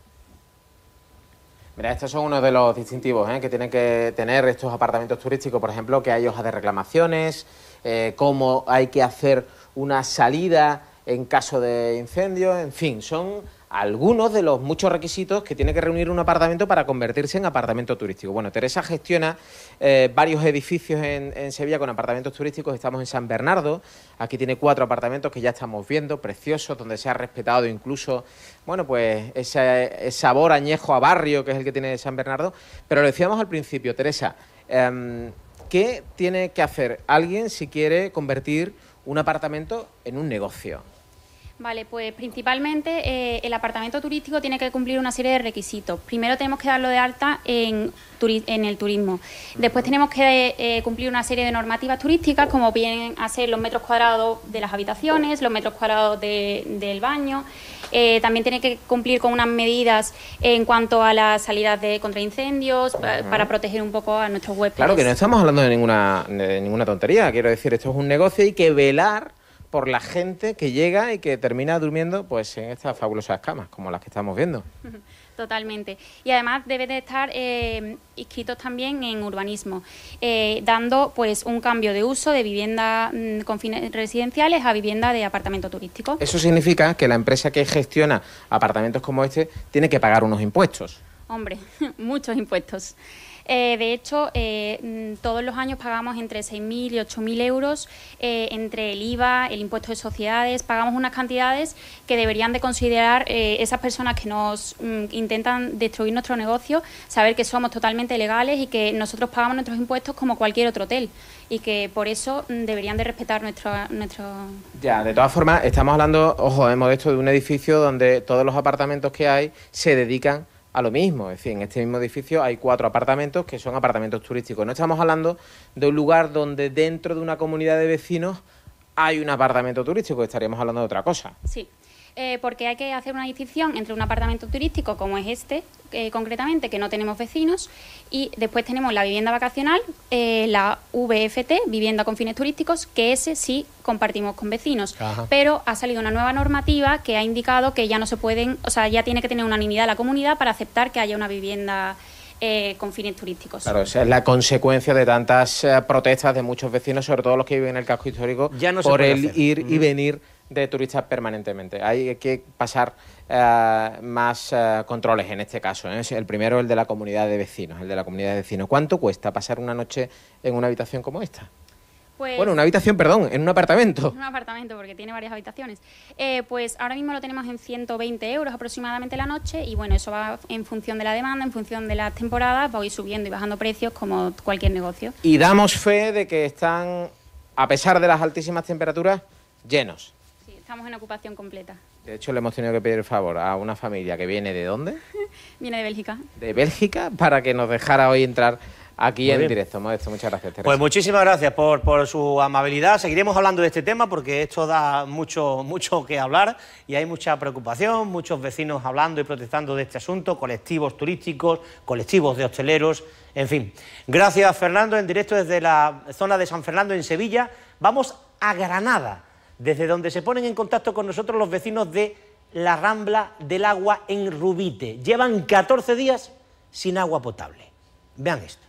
Mira, estos son uno de los distintivos ¿eh? que tienen que tener estos apartamentos turísticos, por ejemplo, que hay hojas de reclamaciones, eh, cómo hay que hacer una salida en caso de incendio, en fin, son algunos de los muchos requisitos que tiene que reunir un apartamento para convertirse en apartamento turístico. Bueno, Teresa gestiona eh, varios edificios en, en Sevilla con apartamentos turísticos. Estamos en San Bernardo, aquí tiene cuatro apartamentos que ya estamos viendo, preciosos, donde se ha respetado incluso, bueno, pues ese, ese sabor añejo a barrio que es el que tiene San Bernardo. Pero lo decíamos al principio, Teresa, eh, ¿qué tiene que hacer alguien si quiere convertir un apartamento en un negocio? Vale, pues principalmente eh, el apartamento turístico tiene que cumplir una serie de requisitos. Primero tenemos que darlo de alta en, turi en el turismo. Después tenemos que eh, cumplir una serie de normativas turísticas, como vienen a ser los metros cuadrados de las habitaciones, los metros cuadrados de, del baño. Eh, también tiene que cumplir con unas medidas en cuanto a las salidas de contraincendios, uh-huh. para proteger un poco a nuestros huéspedes. Claro que no estamos hablando de ninguna, de ninguna tontería. Quiero decir, esto es un negocio y hay que velar por la gente que llega y que termina durmiendo pues en estas fabulosas camas, como las que estamos viendo. Totalmente. Y además debe de estar eh, inscritos también en urbanismo, eh, dando pues un cambio de uso de vivienda mmm, con fines residenciales a vivienda de apartamento turístico. Eso significa que la empresa que gestiona apartamentos como este tiene que pagar unos impuestos. Hombre, muchos impuestos. Eh, de hecho, eh, todos los años pagamos entre seis mil y ocho mil euros eh, entre el I V A, el impuesto de sociedades, pagamos unas cantidades que deberían de considerar eh, esas personas que nos mm, intentan destruir nuestro negocio, saber que somos totalmente legales y que nosotros pagamos nuestros impuestos como cualquier otro hotel y que por eso mm, deberían de respetar nuestro, nuestro... Ya, de todas formas, estamos hablando, ojo, hemos esto de un edificio donde todos los apartamentos que hay se dedican a lo mismo, es decir, en este mismo edificio hay cuatro apartamentos que son apartamentos turísticos. No estamos hablando de un lugar donde dentro de una comunidad de vecinos hay un apartamento turístico, estaríamos hablando de otra cosa. Sí, eh, porque hay que hacer una distinción entre un apartamento turístico como es este, eh, concretamente, que no tenemos vecinos, y después tenemos la vivienda vacacional, eh, la V F T, vivienda con fines turísticos, que ese sí compartimos con vecinos. Ajá. Pero ha salido una nueva normativa que ha indicado que ya no se pueden, o sea, ya tiene que tener unanimidad la comunidad para aceptar que haya una vivienda eh, con fines turísticos. Claro, esa es la consecuencia de tantas eh, protestas de muchos vecinos, sobre todo los que viven en el casco histórico, ya no por el hacer. ir mm. y venir de turistas permanentemente. Hay que pasar eh, más eh, controles en este caso, ¿eh? El primero, el de la comunidad de vecinos, el de la comunidad de vecinos. ¿Cuánto cuesta pasar una noche en una habitación como esta? Pues, bueno, una habitación, perdón, en un apartamento. Un apartamento, porque tiene varias habitaciones. Eh, pues ahora mismo lo tenemos en ciento veinte euros aproximadamente la noche y bueno, eso va en función de la demanda, en función de las temporadas, va a ir subiendo y bajando precios como cualquier negocio. Y damos fe de que están, a pesar de las altísimas temperaturas, llenos. Sí, estamos en ocupación completa. De hecho, le hemos tenido que pedir el favor a una familia que viene ¿de dónde? Viene de Bélgica. De Bélgica, para que nos dejara hoy entrar aquí Muy en bien. directo. Modesto, muchas gracias, Teresa. Pues muchísimas gracias por, por su amabilidad. Seguiremos hablando de este tema porque esto da mucho, mucho que hablar y hay mucha preocupación, muchos vecinos hablando y protestando de este asunto, colectivos turísticos, colectivos de hosteleros, en fin. Gracias, Fernando, en directo desde la zona de San Fernando, en Sevilla. Vamos a Granada, desde donde se ponen en contacto con nosotros los vecinos de la Rambla del Agua en Rubite. Llevan catorce días sin agua potable. Vean esto.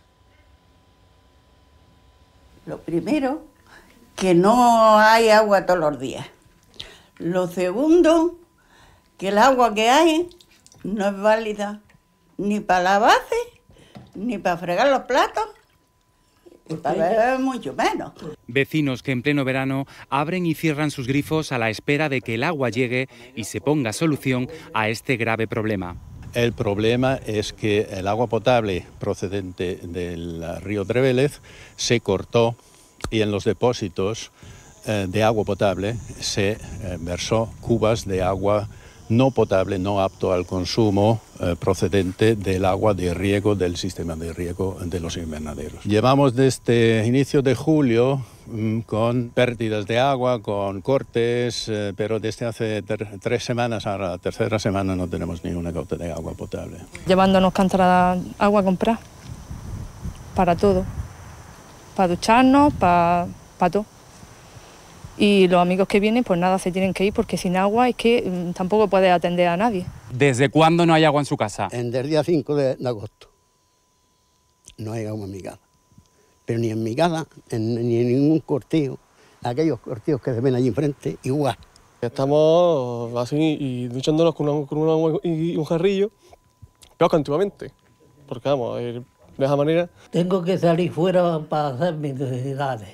Lo primero, que no hay agua todos los días. Lo segundo, que el agua que hay no es válida ni para lavarse, ni para fregar los platos, y para beber mucho menos. Vecinos que en pleno verano abren y cierran sus grifos a la espera de que el agua llegue y se ponga solución a este grave problema. El problema es que el agua potable procedente del río Trevélez se cortó y en los depósitos eh, de agua potable se eh, versó cubas de agua no potable, no apto al consumo eh, procedente del agua de riego del sistema de riego de los invernaderos. Llevamos desde inicio de julio mmm, con pérdidas de agua, con cortes, eh, pero desde hace ter- tres semanas a la tercera semana no tenemos ni una gota de agua potable. Llevándonos cántaras de agua a comprar, para todo, para ducharnos, para, para todo. Y los amigos que vienen, pues nada, se tienen que ir porque sin agua es que mmm, tampoco puedes atender a nadie. ¿Desde cuándo no hay agua en su casa? Desde el día cinco de, de agosto. No hay agua en mi casa. Pero ni en mi casa, en, ni en ningún cortijo. Aquellos cortijos que se ven allí enfrente, igual. Estamos así y duchándonos con, una, con un agua y un jarrillo, peor que antiguamente. Porque vamos, de esa manera... Tengo que salir fuera para hacer mis necesidades.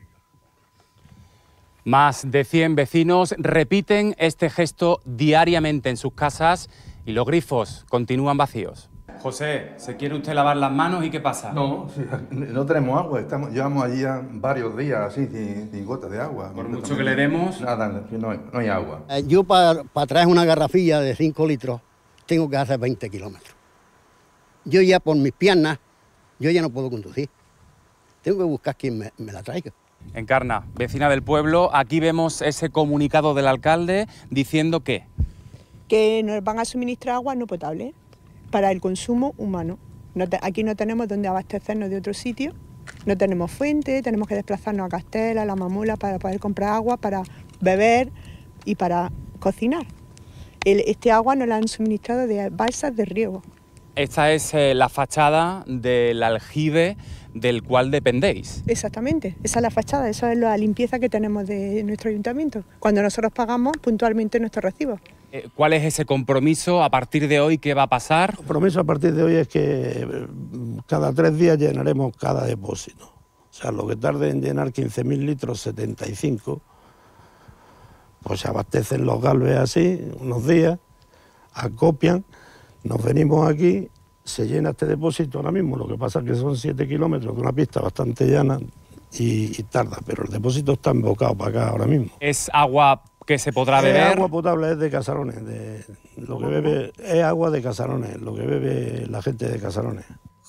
Más de cien vecinos repiten este gesto diariamente en sus casas y los grifos continúan vacíos. José, ¿se quiere usted lavar las manos y qué pasa? No, sí, no tenemos agua, estamos, llevamos allí ya varios días así, sin, sin gotas de agua. Por mucho que le demos... Nada, no hay, no hay agua. Eh, yo para pa traer una garrafilla de cinco litros tengo que hacer veinte kilómetros. Yo ya por mis piernas, yo ya no puedo conducir. Tengo que buscar quien me, me la traiga. Encarna, vecina del pueblo, aquí vemos ese comunicado del alcalde diciendo que... Que nos van a suministrar agua no potable para el consumo humano. No te, aquí no tenemos donde abastecernos de otro sitio, no tenemos fuente, tenemos que desplazarnos a Castela, a La Mamula para poder comprar agua, para beber y para cocinar. El, este agua nos la han suministrado de balsas de riego. Esta es eh, la fachada del aljibe del cual dependéis. Exactamente, esa es la fachada, esa es la limpieza que tenemos de nuestro ayuntamiento, cuando nosotros pagamos puntualmente nuestros recibos. Eh, ¿Cuál es ese compromiso a partir de hoy? ¿Qué va a pasar? El compromiso a partir de hoy es que cada tres días llenaremos cada depósito. O sea, lo que tarde en llenar quince mil litros, setenta y cinco, pues se abastecen los galves así, unos días, acopian, nos venimos aquí, se llena este depósito ahora mismo, lo que pasa es que son siete kilómetros de una pista bastante llana y, y tarda, pero el depósito está embocado para acá ahora mismo. ¿Es agua que se podrá es beber? Agua potable, es de Casarones, de, lo que bebe es agua de Casarones, lo que bebe la gente de Casarones.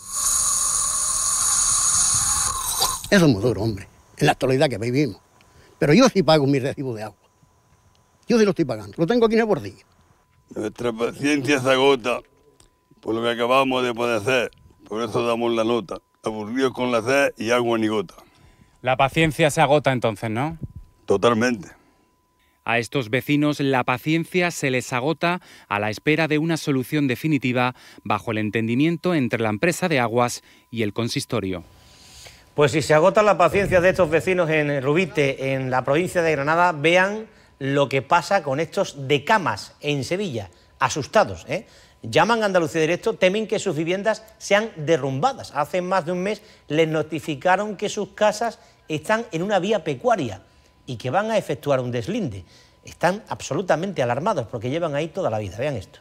Eso es muy duro, hombre, en la actualidad que vivimos. Pero yo sí pago mi recibo de agua. Yo sí lo estoy pagando, lo tengo aquí en el bordillo. Nuestra paciencia se agota por lo que acabamos de padecer. Por eso damos la nota. Aburridos con la sed y agua ni gota. La paciencia se agota entonces, ¿no? Totalmente. A estos vecinos la paciencia se les agota a la espera de una solución definitiva bajo el entendimiento entre la empresa de aguas y el consistorio. Pues si se agota la paciencia de estos vecinos en Rubite, en la provincia de Granada, vean lo que pasa con estos de Camas en Sevilla, asustados, ¿eh? Llaman a Andalucía Directo, temen que sus viviendas sean derrumbadas. Hace más de un mes les notificaron que sus casas están en una vía pecuaria y que van a efectuar un deslinde. Están absolutamente alarmados porque llevan ahí toda la vida. Vean esto.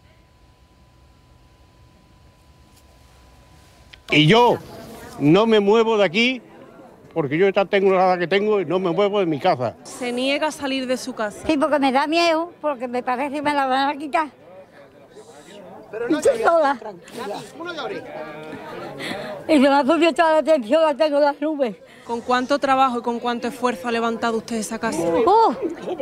Y yo no me muevo de aquí porque yo ya tengo la edad que tengo y no me muevo de mi casa. ¿Se niega a salir de su casa? Sí, porque me da miedo, porque me parece que me la van a quitar. Pero no, y estoy sola. Y me ha subido toda la atención, la tengo las nubes. ¿Con cuánto trabajo y con cuánto esfuerzo ha levantado usted esa casa? Uh,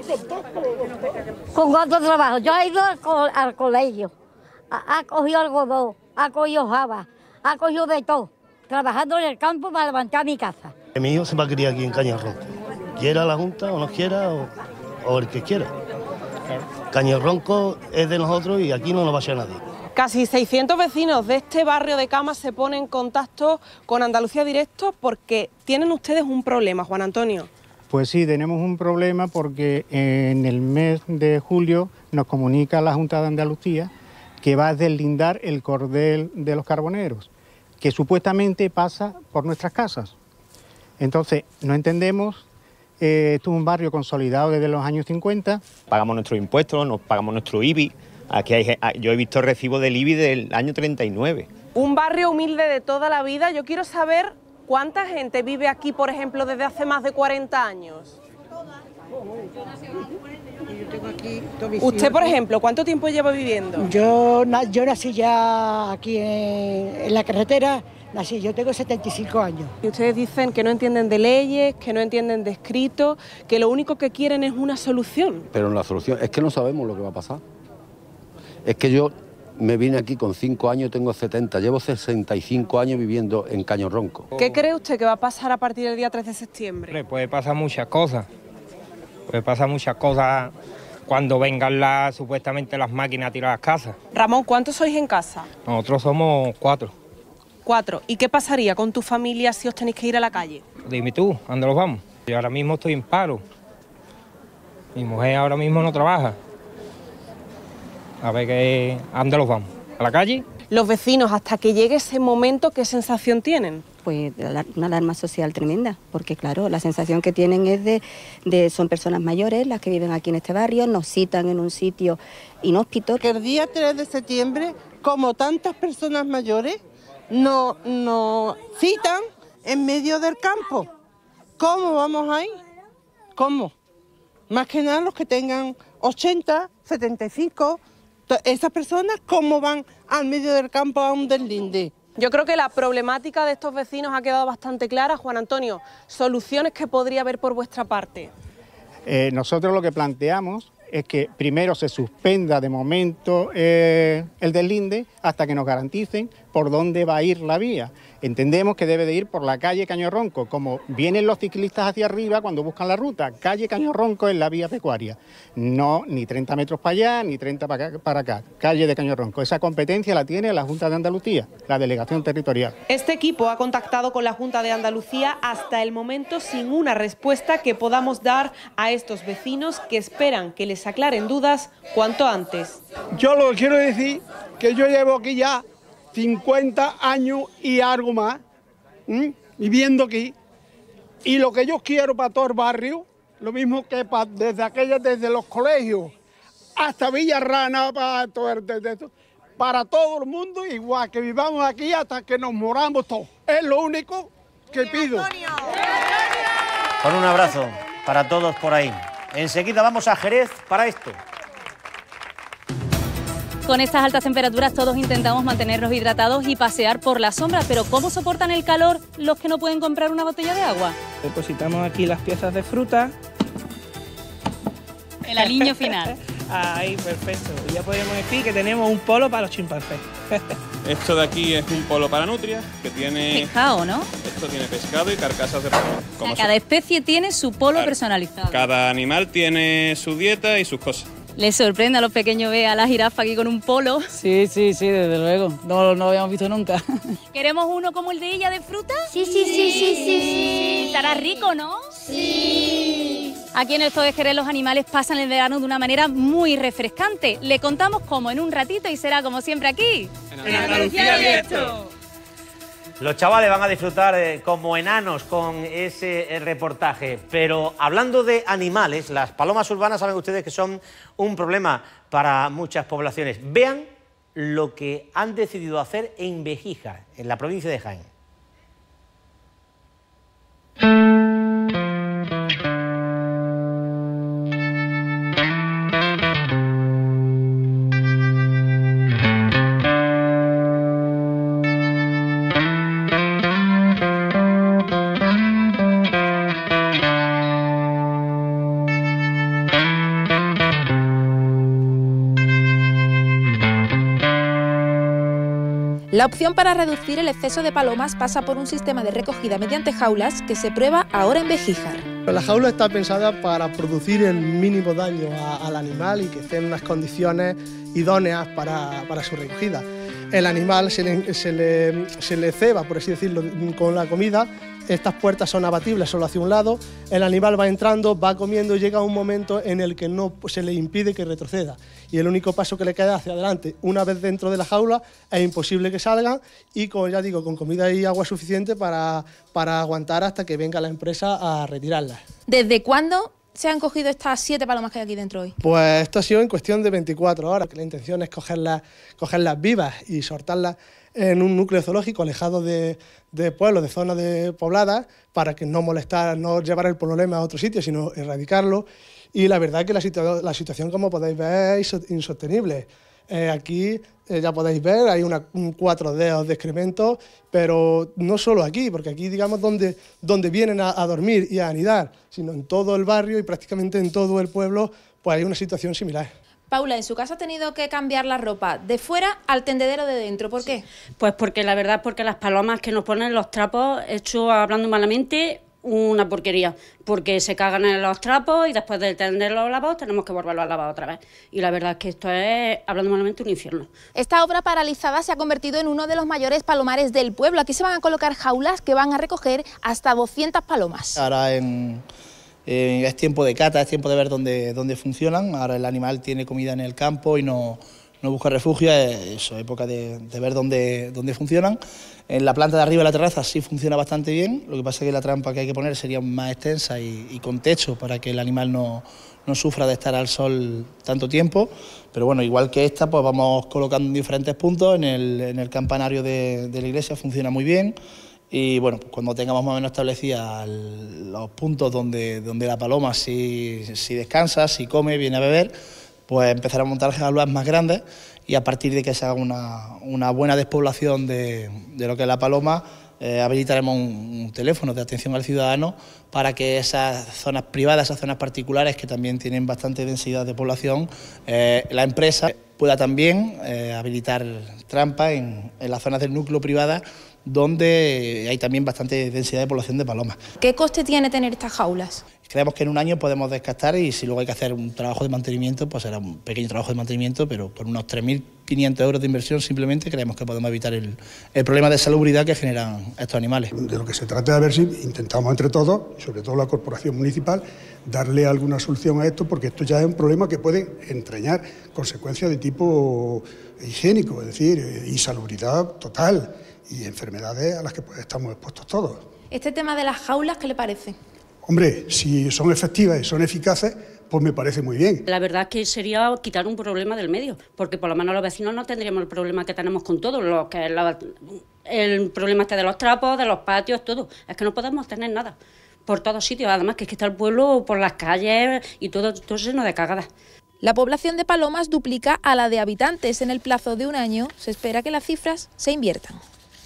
¿Con cuánto trabajo? Yo he ido al, co al colegio, ha, ha cogido algodón, ha cogido java, ha cogido de todo, trabajando en el campo para levantar mi casa. Mi hijo se va a criar aquí en Cañarronco, quiera la Junta o no quiera, o, o el que quiera. Cañarronco es de nosotros y aquí no nos va a hacer nadie. Casi seiscientos vecinos de este barrio de Camas se ponen en contacto con Andalucía Directo porque tienen ustedes un problema, Juan Antonio. Pues sí, tenemos un problema porque en el mes de julio nos comunica la Junta de Andalucía que va a deslindar el cordel de los carboneros, que supuestamente pasa por nuestras casas. Entonces, no entendemos, eh, esto es un barrio consolidado desde los años cincuenta. Pagamos nuestros impuestos, nos pagamos nuestro I B I. Aquí hay, yo he visto recibo del I B I del año treinta y nueve. Un barrio humilde de toda la vida. Yo quiero saber cuánta gente vive aquí, por ejemplo, desde hace más de cuarenta años. Usted, por ejemplo, ¿cuánto tiempo lleva viviendo? Yo, na- yo nací ya aquí en, en la carretera, nací, yo tengo setenta y cinco años. Y ustedes dicen que no entienden de leyes, que no entienden de escrito, que lo único que quieren es una solución. Pero la solución es que no sabemos lo que va a pasar. Es que yo me vine aquí con cinco años, tengo setenta, llevo sesenta y cinco años viviendo en Caño Ronco. ¿Qué cree usted que va a pasar a partir del día tres de septiembre? Hombre, puede pasar muchas cosas. Puede pasar muchas cosas cuando vengan las, supuestamente las máquinas a tirar las casas. Ramón, ¿cuántos sois en casa? Nosotros somos cuatro. Cuatro. ¿Y qué pasaría con tu familia si os tenéis que ir a la calle? Dime tú, ¿a dónde los vamos? Yo ahora mismo estoy en paro. Mi mujer ahora mismo no trabaja. A ver, qué, ¿a dónde los vamos? ¿A la calle? Los vecinos, hasta que llegue ese momento, ¿qué sensación tienen? Pues una alarma social tremenda, porque claro, la sensación que tienen es de, de son personas mayores las que viven aquí en este barrio, nos citan en un sitio inhóspito. Que el día tres de septiembre, como tantas personas mayores, nos no citan en medio del campo. ¿Cómo vamos ahí? ¿Cómo? Más que nada los que tengan ochenta, setenta y cinco, esas personas, ¿cómo van al medio del campo a un deslinde? Yo creo que la problemática de estos vecinos ha quedado bastante clara. Juan Antonio, soluciones que podría haber por vuestra parte. Eh, nosotros lo que planteamos es que primero se suspenda de momento eh, el deslinde hasta que nos garanticen por dónde va a ir la vía. Entendemos que debe de ir por la calle Caño Ronco, como vienen los ciclistas hacia arriba cuando buscan la ruta. Calle Caño Ronco es la vía pecuaria. No ni treinta metros para allá, ni treinta para acá, para acá. Calle de Caño Ronco. Esa competencia la tiene la Junta de Andalucía, la delegación territorial. Este equipo ha contactado con la Junta de Andalucía hasta el momento sin una respuesta que podamos dar a estos vecinos que esperan que les aclaren dudas cuanto antes. Yo lo que quiero decir que yo llevo aquí ya cincuenta años y algo más, ¿m? viviendo aquí, y lo que yo quiero para todo el barrio, lo mismo que para, desde aquellas, desde los colegios hasta Villarrana, para todo, el, desde, para todo el mundo, igual que vivamos aquí hasta que nos moramos todos. Es lo único que pido. Con un abrazo para todos por ahí. Enseguida vamos a Jerez para esto. Con estas altas temperaturas todos intentamos mantenernos hidratados y pasear por la sombra, pero ¿cómo soportan el calor los que no pueden comprar una botella de agua? Depositamos aquí las piezas de fruta. El aliño final. Ahí, perfecto. Y ya podemos decir que tenemos un polo para los chimpancés. Esto de aquí es un polo para nutrias, que tiene... Pescado, ¿no? Esto tiene pescado y carcasas de pescado. O sea, cada especie tiene su polo Claro. personalizado. Cada animal tiene su dieta y sus cosas. Les sorprende a los pequeños ver a la jirafa aquí con un polo. Sí, sí, sí, desde luego. No, no lo habíamos visto nunca. ¿Queremos uno como el de ella de fruta? Sí, sí, sí, sí, sí, sí. Estará rico, ¿no? Sí. Aquí en el Zoo de Jerez los animales pasan el verano de una manera muy refrescante. Le contamos cómo en un ratito y será como siempre aquí. En Andalucía Directo. Los chavales van a disfrutar eh, como enanos con ese eh, reportaje. Pero hablando de animales, las palomas urbanas saben ustedes que son un problema para muchas poblaciones. Vean lo que han decidido hacer en Bejíjar, en la provincia de Jaén. La opción para reducir el exceso de palomas pasa por un sistema de recogida mediante jaulas que se prueba ahora en Bejíjar. La jaula está pensada para producir el mínimo daño a, al animal y que esté en unas condiciones idóneas para, para su recogida. El animal se le, se, le, se le ceba, por así decirlo, con la comida. Estas puertas son abatibles solo hacia un lado, el animal va entrando, va comiendo y llega un momento en el que no se le impide que retroceda. Y el único paso que le queda hacia adelante, una vez dentro de la jaula, es imposible que salgan y, con, ya digo, con comida y agua suficiente para, para aguantar hasta que venga la empresa a retirarlas. ¿Desde cuándo se han cogido estas siete palomas que hay aquí dentro hoy? Pues esto ha sido en cuestión de veinticuatro horas, que la intención es cogerlas, cogerlas vivas y soltarlas en un núcleo zoológico alejado de, de pueblos, de zonas de pobladas, para que no molestar, no llevar el problema a otro sitio, sino erradicarlo. y la verdad que la, situa la situación, como podéis ver, es insostenible. Eh, aquí eh, ya podéis ver, hay una, un cuatro dedos de excremento, pero no solo aquí, porque aquí, digamos, donde, donde vienen a, a dormir y a anidar, sino en todo el barrio y prácticamente en todo el pueblo, pues hay una situación similar. Paula, en su casa ha tenido que cambiar la ropa de fuera al tendedero de dentro. ¿Por qué? Pues porque la verdad, porque las palomas que nos ponen los trapos, hecho hablando malamente, una porquería, porque se cagan en los trapos y después de tenerlos lavados tenemos que volverlos a lavar otra vez. Y la verdad es que esto es, hablando malamente, un infierno. Esta obra paralizada se ha convertido en uno de los mayores palomares del pueblo. Aquí se van a colocar jaulas que van a recoger hasta doscientas palomas. Ahora en, en, es tiempo de cata, es tiempo de ver dónde, dónde funcionan. Ahora el animal tiene comida en el campo y no, no busca refugio, es eso, época de, de ver dónde, dónde funcionan. En la planta de arriba de la terraza sí funciona bastante bien, lo que pasa es que la trampa que hay que poner sería más extensa y, y con techo para que el animal no, no sufra de estar al sol tanto tiempo, pero bueno, igual que esta, pues vamos colocando en diferentes puntos. En el, en el campanario de, de la iglesia funciona muy bien y bueno, pues cuando tengamos más o menos establecidos los puntos donde, donde la paloma si, si descansa, si come, viene a beber, pues empezar a montar jaulas más grandes y a partir de que se haga una, una buena despoblación de, de lo que es la paloma, eh, habilitaremos un, un teléfono de atención al ciudadano para que esas zonas privadas, esas zonas particulares que también tienen bastante densidad de población, eh, la empresa pueda también eh, habilitar trampas en, en las zonas del núcleo privada donde hay también bastante densidad de población de palomas. ¿Qué coste tiene tener estas jaulas? Creemos que en un año podemos descartar y si luego hay que hacer un trabajo de mantenimiento, pues será un pequeño trabajo de mantenimiento, pero por unos tres mil quinientos euros de inversión simplemente creemos que podemos evitar el, el problema de salubridad que generan estos animales. De lo que se trata de ver si intentamos entre todos, sobre todo la corporación municipal, darle alguna solución a esto, porque esto ya es un problema que puede entrañar consecuencias de tipo higiénico, es decir, insalubridad total y enfermedades a las que pues, estamos expuestos todos. Este tema de las jaulas, ¿qué le parece? Hombre, si son efectivas y son eficaces, pues me parece muy bien. La verdad es que sería quitar un problema del medio, porque por lo menos los vecinos no tendríamos el problema que tenemos con todo, lo que es la, el problema este de los trapos, de los patios, todo. Es que no podemos tener nada por todos sitios, además que es que está el pueblo por las calles y todo, todo lleno de cagadas. La población de palomas duplica a la de habitantes. En el plazo de un año se espera que las cifras se inviertan.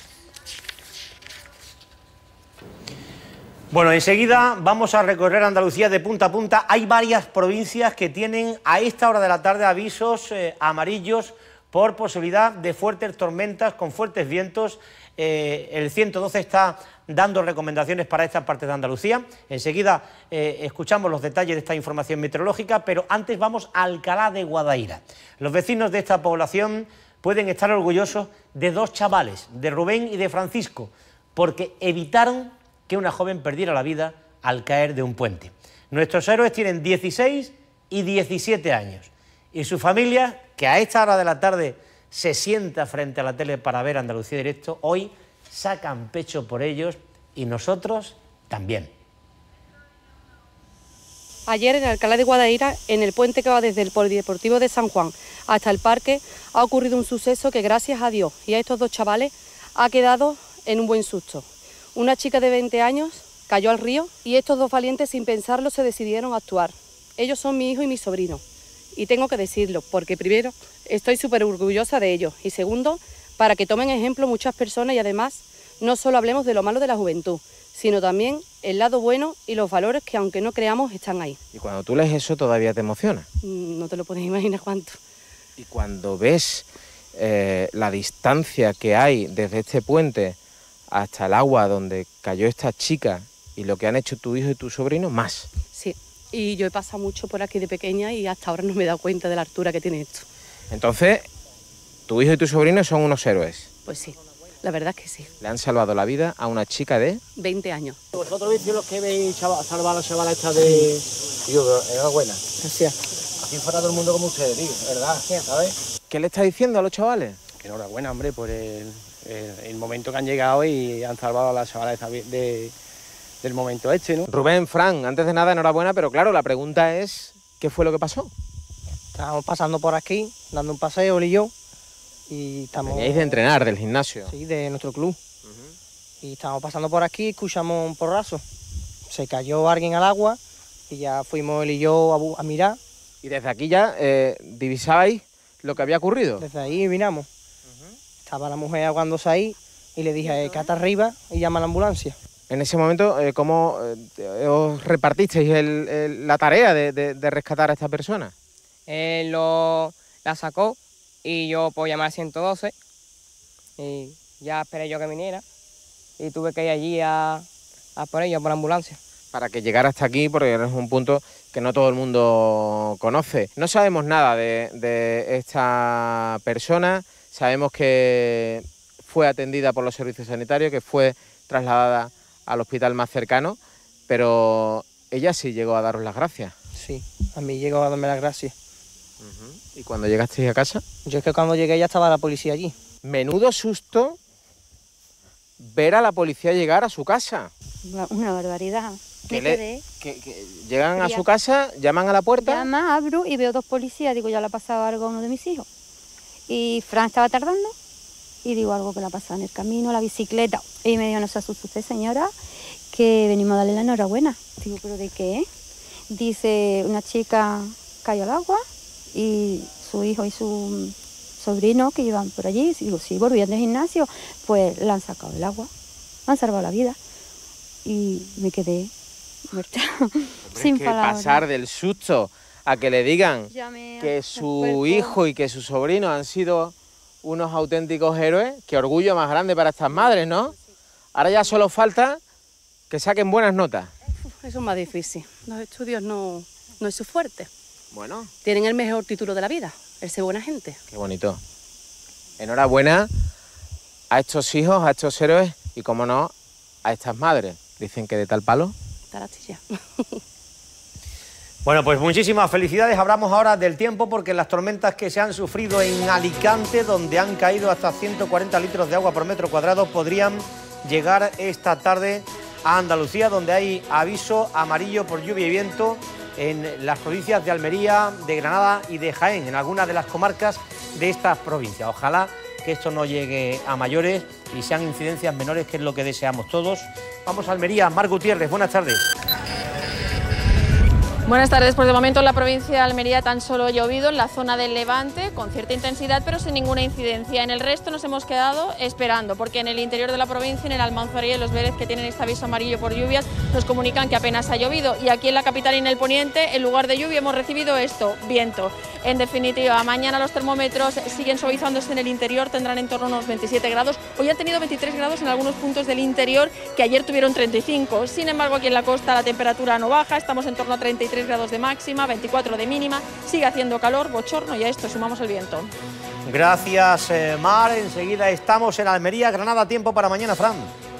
Bueno, enseguida vamos a recorrer Andalucía de punta a punta. Hay varias provincias que tienen a esta hora de la tarde avisos eh, amarillos por posibilidad de fuertes tormentas con fuertes vientos. Eh, el ciento doce está dando recomendaciones para estas partes de Andalucía. Enseguida eh, escuchamos los detalles de esta información meteorológica, pero antes vamos a Alcalá de Guadaira. Los vecinos de esta población pueden estar orgullosos de dos chavales, de Rubén y de Francisco, porque evitaron que una joven perdiera la vida al caer de un puente. Nuestros héroes tienen dieciséis y diecisiete años y su familia, que a esta hora de la tarde se sienta frente a la tele para ver Andalucía Directo, hoy sacan pecho por ellos y nosotros también. Ayer en Alcalá de Guadaira, en el puente que va desde el Polideportivo de San Juan hasta el parque, ha ocurrido un suceso que gracias a Dios y a estos dos chavales ha quedado en un buen susto. Una chica de veinte años cayó al río y estos dos valientes, sin pensarlo, se decidieron a actuar. Ellos son mi hijo y mi sobrino. Y tengo que decirlo, porque primero, estoy súper orgullosa de ellos. Y segundo, para que tomen ejemplo muchas personas y además, no solo hablemos de lo malo de la juventud, sino también el lado bueno y los valores que, aunque no creamos, están ahí. Y cuando tú lees eso, ¿todavía te emociona? No te lo puedes imaginar cuánto. Y cuando ves eh, la distancia que hay desde este puente hasta el agua donde cayó esta chica y lo que han hecho tu hijo y tu sobrino, más. Sí, y yo he pasado mucho por aquí de pequeña y hasta ahora no me he dado cuenta de la altura que tiene esto. Entonces, tu hijo y tu sobrino son unos héroes. Pues sí, la verdad es que sí. Le han salvado la vida a una chica de... veinte años. ¿Vosotros veis los que veis salvar a la chavala esta de...? Digo, enhorabuena. Gracias. Aquí fuera todo el mundo como ustedes, digo, ¿verdad? ¿Sabes? ¿Qué le está diciendo a los chavales? Que enhorabuena, hombre, por el... El, el momento que han llegado y han salvado a la chavala de, de, del momento este, ¿no? Rubén, Fran, antes de nada, enhorabuena, pero claro, la pregunta es, ¿qué fue lo que pasó? Estábamos pasando por aquí, dando un paseo, él y yo, y estamos... Veníais de entrenar, del gimnasio. Sí, de nuestro club. Uh-huh. Y estábamos pasando por aquí, escuchamos un porrazo. Se cayó alguien al agua Y ya fuimos él y yo a, bu- a mirar. Y desde aquí ya eh, divisabais lo que había ocurrido. Desde ahí vinamos. Uh-huh. Estaba la mujer ahogándose ahí y le dije, eh, cata arriba y llama a la ambulancia. En ese momento, eh, ¿cómo eh, os repartisteis el, el, la tarea de, de, de rescatar a esta persona? Él lo, la sacó y yo pues llamar al ciento doce y ya esperé yo que viniera y tuve que ir allí a, a por ello, por la ambulancia. Para que llegara hasta aquí, porque es un punto que no todo el mundo conoce. No sabemos nada de, de esta persona, sabemos que fue atendida por los servicios sanitarios, que fue trasladada al hospital más cercano, pero ella sí llegó a daros las gracias. Sí, a mí llegó a darme las gracias. Uh-huh. ¿Y cuando llegasteis a casa? Yo es que cuando llegué ya estaba la policía allí. Menudo susto ver a la policía llegar a su casa. Una barbaridad. Que, Me le, quedé. que, que llegan a Quería- su casa, llaman a la puerta. Llama, abro y veo dos policías. Digo, ya le ha pasado algo a uno de mis hijos. Y Fran estaba tardando. Y digo, algo que le ha pasado en el camino, la bicicleta. Y me dijo, no se asuste usted, señora, que venimos a darle la enhorabuena. Digo, ¿pero de qué? Dice, una chica cayó al agua y su hijo y su sobrino que iban por allí, digo, sí, volvían del gimnasio, pues la han sacado del agua, me han salvado la vida. Y me quedé muerta, sin Es que palabras. pasar del susto a que le digan Llamé que al su cuerpo. hijo y que su sobrino han sido unos auténticos héroes, qué orgullo más grande para estas madres, ¿no? Ahora ya solo falta que saquen buenas notas. Eso es más difícil. Los estudios no, no es su fuerte. Bueno. Tienen el mejor título de la vida, el ser buena gente. Qué bonito. Enhorabuena a estos hijos, a estos héroes y, como no, a estas madres. Dicen que de tal palo. Está la astilla. Bueno, pues muchísimas felicidades. Hablamos ahora del tiempo porque las tormentas que se han sufrido en Alicante, donde han caído hasta ciento cuarenta litros de agua por metro cuadrado, podrían llegar esta tarde a Andalucía, donde hay aviso amarillo por lluvia y viento en las provincias de Almería, de Granada y de Jaén, en algunas de las comarcas de estas provincias. Ojalá que esto no llegue a mayores y sean incidencias menores, que es lo que deseamos todos. Vamos a Almería. Mar Gutiérrez, buenas tardes. Buenas tardes. Pues de momento en la provincia de Almería tan solo ha llovido en la zona del Levante, con cierta intensidad, pero sin ninguna incidencia. En el resto nos hemos quedado esperando, porque en el interior de la provincia, en el Almanzora y en Los Vélez, que tienen este aviso amarillo por lluvias, nos comunican que apenas ha llovido. Y aquí en la capital y en el poniente, en lugar de lluvia, hemos recibido esto, viento. En definitiva, mañana los termómetros siguen suavizándose en el interior, tendrán en torno a unos veintisiete grados. Hoy han tenido veintitrés grados en algunos puntos del interior, que ayer tuvieron treinta y cinco. Sin embargo, aquí en la costa la temperatura no baja, estamos en torno a treinta y tres grados de máxima, veinticuatro de mínima, sigue haciendo calor, bochorno, y a esto sumamos el viento. Gracias, eh, Mar. Enseguida estamos en Almería. Granada, tiempo para mañana, Fran.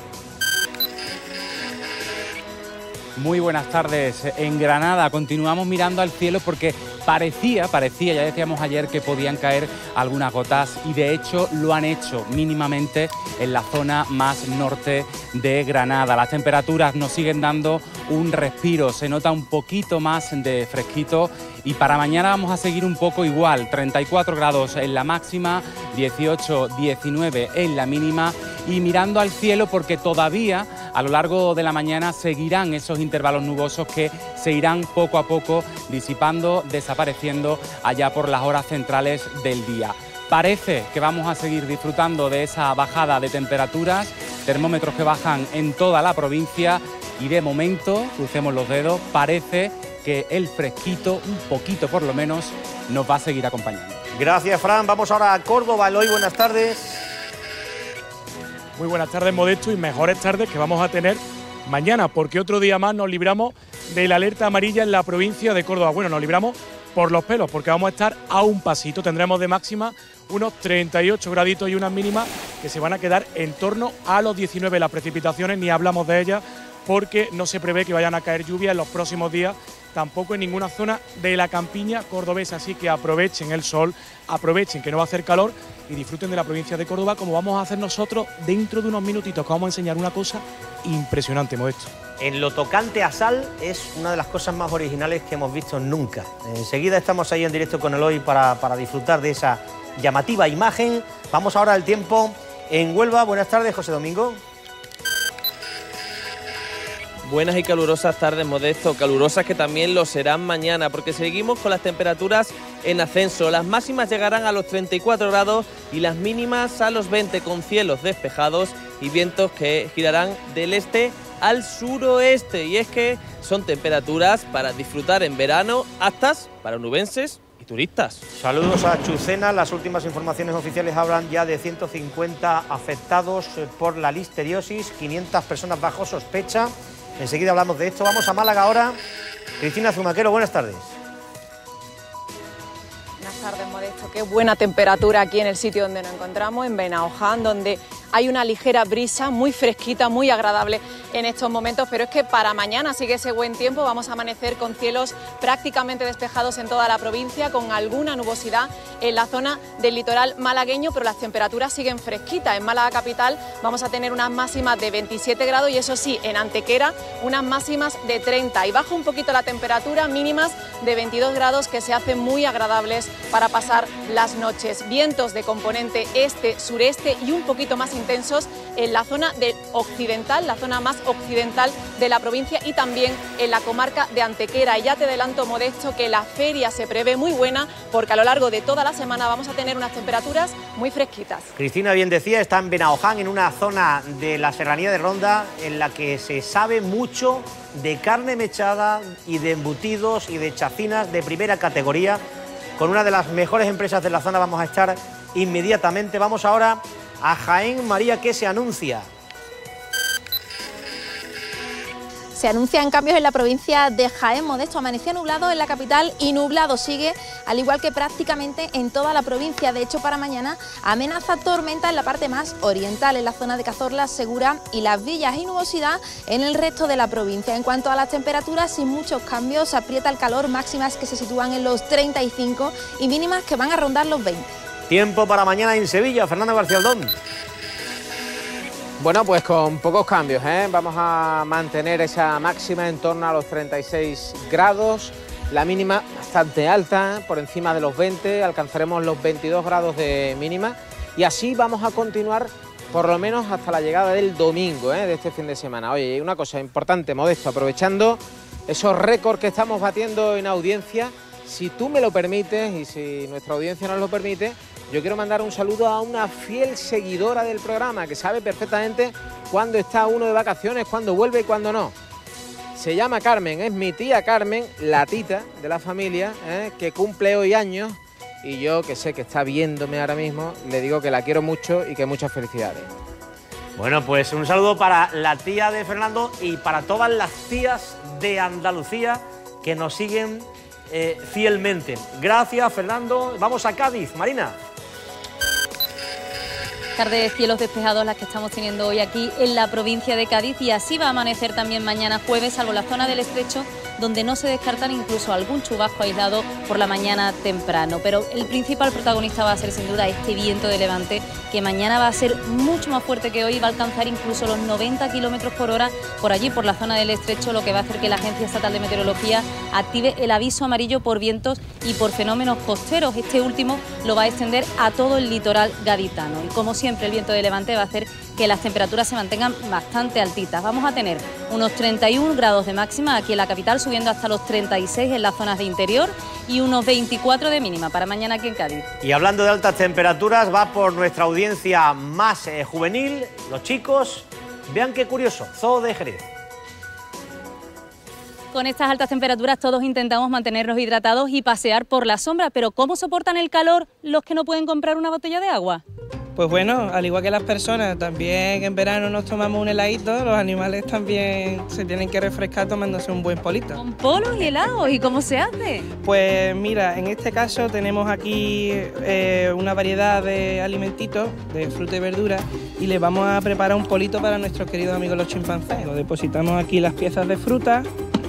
Muy buenas tardes. En Granada continuamos mirando al cielo porque parecía, parecía, ya decíamos ayer, que podían caer algunas gotas y de hecho lo han hecho mínimamente en la zona más norte de Granada. Las temperaturas nos siguen dando un respiro, se nota un poquito más de fresquito y para mañana vamos a seguir un poco igual, treinta y cuatro grados en la máxima, dieciocho, diecinueve en la mínima y mirando al cielo porque todavía a lo largo de la mañana seguirán esos intervalos nubosos que se irán poco a poco disipando, desapareciendo allá por las horas centrales del día. Parece que vamos a seguir disfrutando de esa bajada de temperaturas, termómetros que bajan en toda la provincia y de momento, crucemos los dedos, parece que el fresquito, un poquito por lo menos, nos va a seguir acompañando. Gracias, Fran. Vamos ahora a Córdoba. Eloy, buenas tardes. Muy buenas tardes, Modesto, y mejores tardes que vamos a tener mañana, porque otro día más nos libramos de la alerta amarilla en la provincia de Córdoba. Bueno, nos libramos por los pelos, porque vamos a estar a un pasito. Tendremos de máxima unos treinta y ocho graditos y unas mínimas que se van a quedar en torno a los diecinueve. Las precipitaciones ni hablamos de ellas, porque no se prevé que vayan a caer lluvias en los próximos días, tampoco en ninguna zona de la campiña cordobesa. Así que aprovechen el sol, aprovechen que no va a hacer calor y disfruten de la provincia de Córdoba, como vamos a hacer nosotros dentro de unos minutitos, que vamos a enseñar una cosa impresionante, Modesto. En lo tocante a sal, es una de las cosas más originales que hemos visto nunca. Enseguida estamos ahí en directo con Eloy para, para disfrutar de esa llamativa imagen. Vamos ahora al tiempo en Huelva. Buenas tardes, José Domingo. Buenas y calurosas tardes, Modesto, calurosas que también lo serán mañana, porque seguimos con las temperaturas en ascenso. Las máximas llegarán a los treinta y cuatro grados y las mínimas a los veinte, con cielos despejados y vientos que girarán del este al suroeste. Y es que son temperaturas para disfrutar en verano, aptas para onubenses y turistas. Saludos a Chucena. Las últimas informaciones oficiales hablan ya de ciento cincuenta afectados por la listeriosis, quinientas personas bajo sospecha. Enseguida hablamos de esto. Vamos a Málaga ahora. Cristina Zumaquero, buenas tardes. Buenas tardes, Modesto. Qué buena temperatura aquí en el sitio donde nos encontramos, en Benaoján, donde hay una ligera brisa muy fresquita, muy agradable en estos momentos, pero es que para mañana sigue ese buen tiempo. Vamos a amanecer con cielos prácticamente despejados en toda la provincia, con alguna nubosidad en la zona del litoral malagueño, pero las temperaturas siguen fresquitas. En Málaga capital vamos a tener unas máximas de veintisiete grados y eso sí, en Antequera unas máximas de treinta, y baja un poquito la temperatura, mínimas de veintidós grados que se hacen muy agradables para pasar las noches. Vientos de componente este-sureste y un poquito más intensos en la zona de occidental, la zona más occidental de la provincia, y también en la comarca de Antequera. Y ya te adelanto, Modesto, que la feria se prevé muy buena, porque a lo largo de toda la semana vamos a tener unas temperaturas muy fresquitas. Cristina bien decía, está en Benaoján, en una zona de la serranía de Ronda en la que se sabe mucho de carne mechada y de embutidos y de chacinas de primera categoría. Con una de las mejores empresas de la zona vamos a estar inmediatamente. Vamos ahora a Jaén. María, ¿qué se anuncia? Se anuncian cambios en la provincia de Jaén, Modesto. Amanecía nublado en la capital y nublado sigue, al igual que prácticamente en toda la provincia. De hecho, para mañana amenaza tormenta en la parte más oriental, en la zona de Cazorla, Segura y Las Villas, y nubosidad en el resto de la provincia. En cuanto a las temperaturas, sin muchos cambios, aprieta el calor, máximas que se sitúan en los treinta y cinco y mínimas que van a rondar los veinte. Tiempo para mañana en Sevilla, Fernando García Aldón. Bueno, pues con pocos cambios, ¿eh? Vamos a mantener esa máxima en torno a los treinta y seis grados, la mínima bastante alta, por encima de los veinte, alcanzaremos los veintidós grados de mínima, y así vamos a continuar por lo menos hasta la llegada del domingo, ¿eh? De este fin de semana. Oye, y una cosa importante, Modesto, aprovechando esos récords que estamos batiendo en audiencia, si tú me lo permites y si nuestra audiencia nos lo permite, yo quiero mandar un saludo a una fiel seguidora del programa que sabe perfectamente cuándo está uno de vacaciones, cuándo vuelve y cuándo no. Se llama Carmen, es mi tía Carmen, la tita de la familia, ¿eh? Que cumple hoy años, y yo, que sé que está viéndome ahora mismo, le digo que la quiero mucho y que muchas felicidades. Bueno, pues un saludo para la tía de Fernando y para todas las tías de Andalucía que nos siguen eh, fielmente. Gracias, Fernando. Vamos a Cádiz. Marina. Tarde de cielos despejados las que estamos teniendo hoy aquí en la provincia de Cádiz, y así va a amanecer también mañana jueves, salvo la zona del Estrecho, donde no se descartan incluso algún chubasco aislado por la mañana temprano. Pero el principal protagonista va a ser sin duda este viento de levante, que mañana va a ser mucho más fuerte que hoy, va a alcanzar incluso los noventa kilómetros por hora por allí, por la zona del Estrecho, lo que va a hacer que la Agencia Estatal de Meteorología active el aviso amarillo por vientos y por fenómenos costeros. Este último lo va a extender a todo el litoral gaditano, y como siempre el viento de levante va a hacer que las temperaturas se mantengan bastante altitas. Vamos a tener unos treinta y un grados de máxima aquí en la capital, subiendo hasta los treinta y seis en las zonas de interior, y unos veinticuatro de mínima para mañana aquí en Cádiz. Y hablando de altas temperaturas, va por nuestra audiencia más eh, juvenil, los chicos. Vean qué curioso, Zoo de Jerez. Con estas altas temperaturas todos intentamos mantenernos hidratados y pasear por la sombra, pero ¿cómo soportan el calor los que no pueden comprar una botella de agua? Pues bueno, al igual que las personas, también en verano nos tomamos un heladito, los animales también se tienen que refrescar tomándose un buen polito. ¿Con polos y helados? ¿Y cómo se hace? Pues mira, en este caso tenemos aquí eh, una variedad de alimentitos, de fruta y verdura, y les vamos a preparar un polito para nuestros queridos amigos los chimpancés. Lo depositamos aquí las piezas de fruta.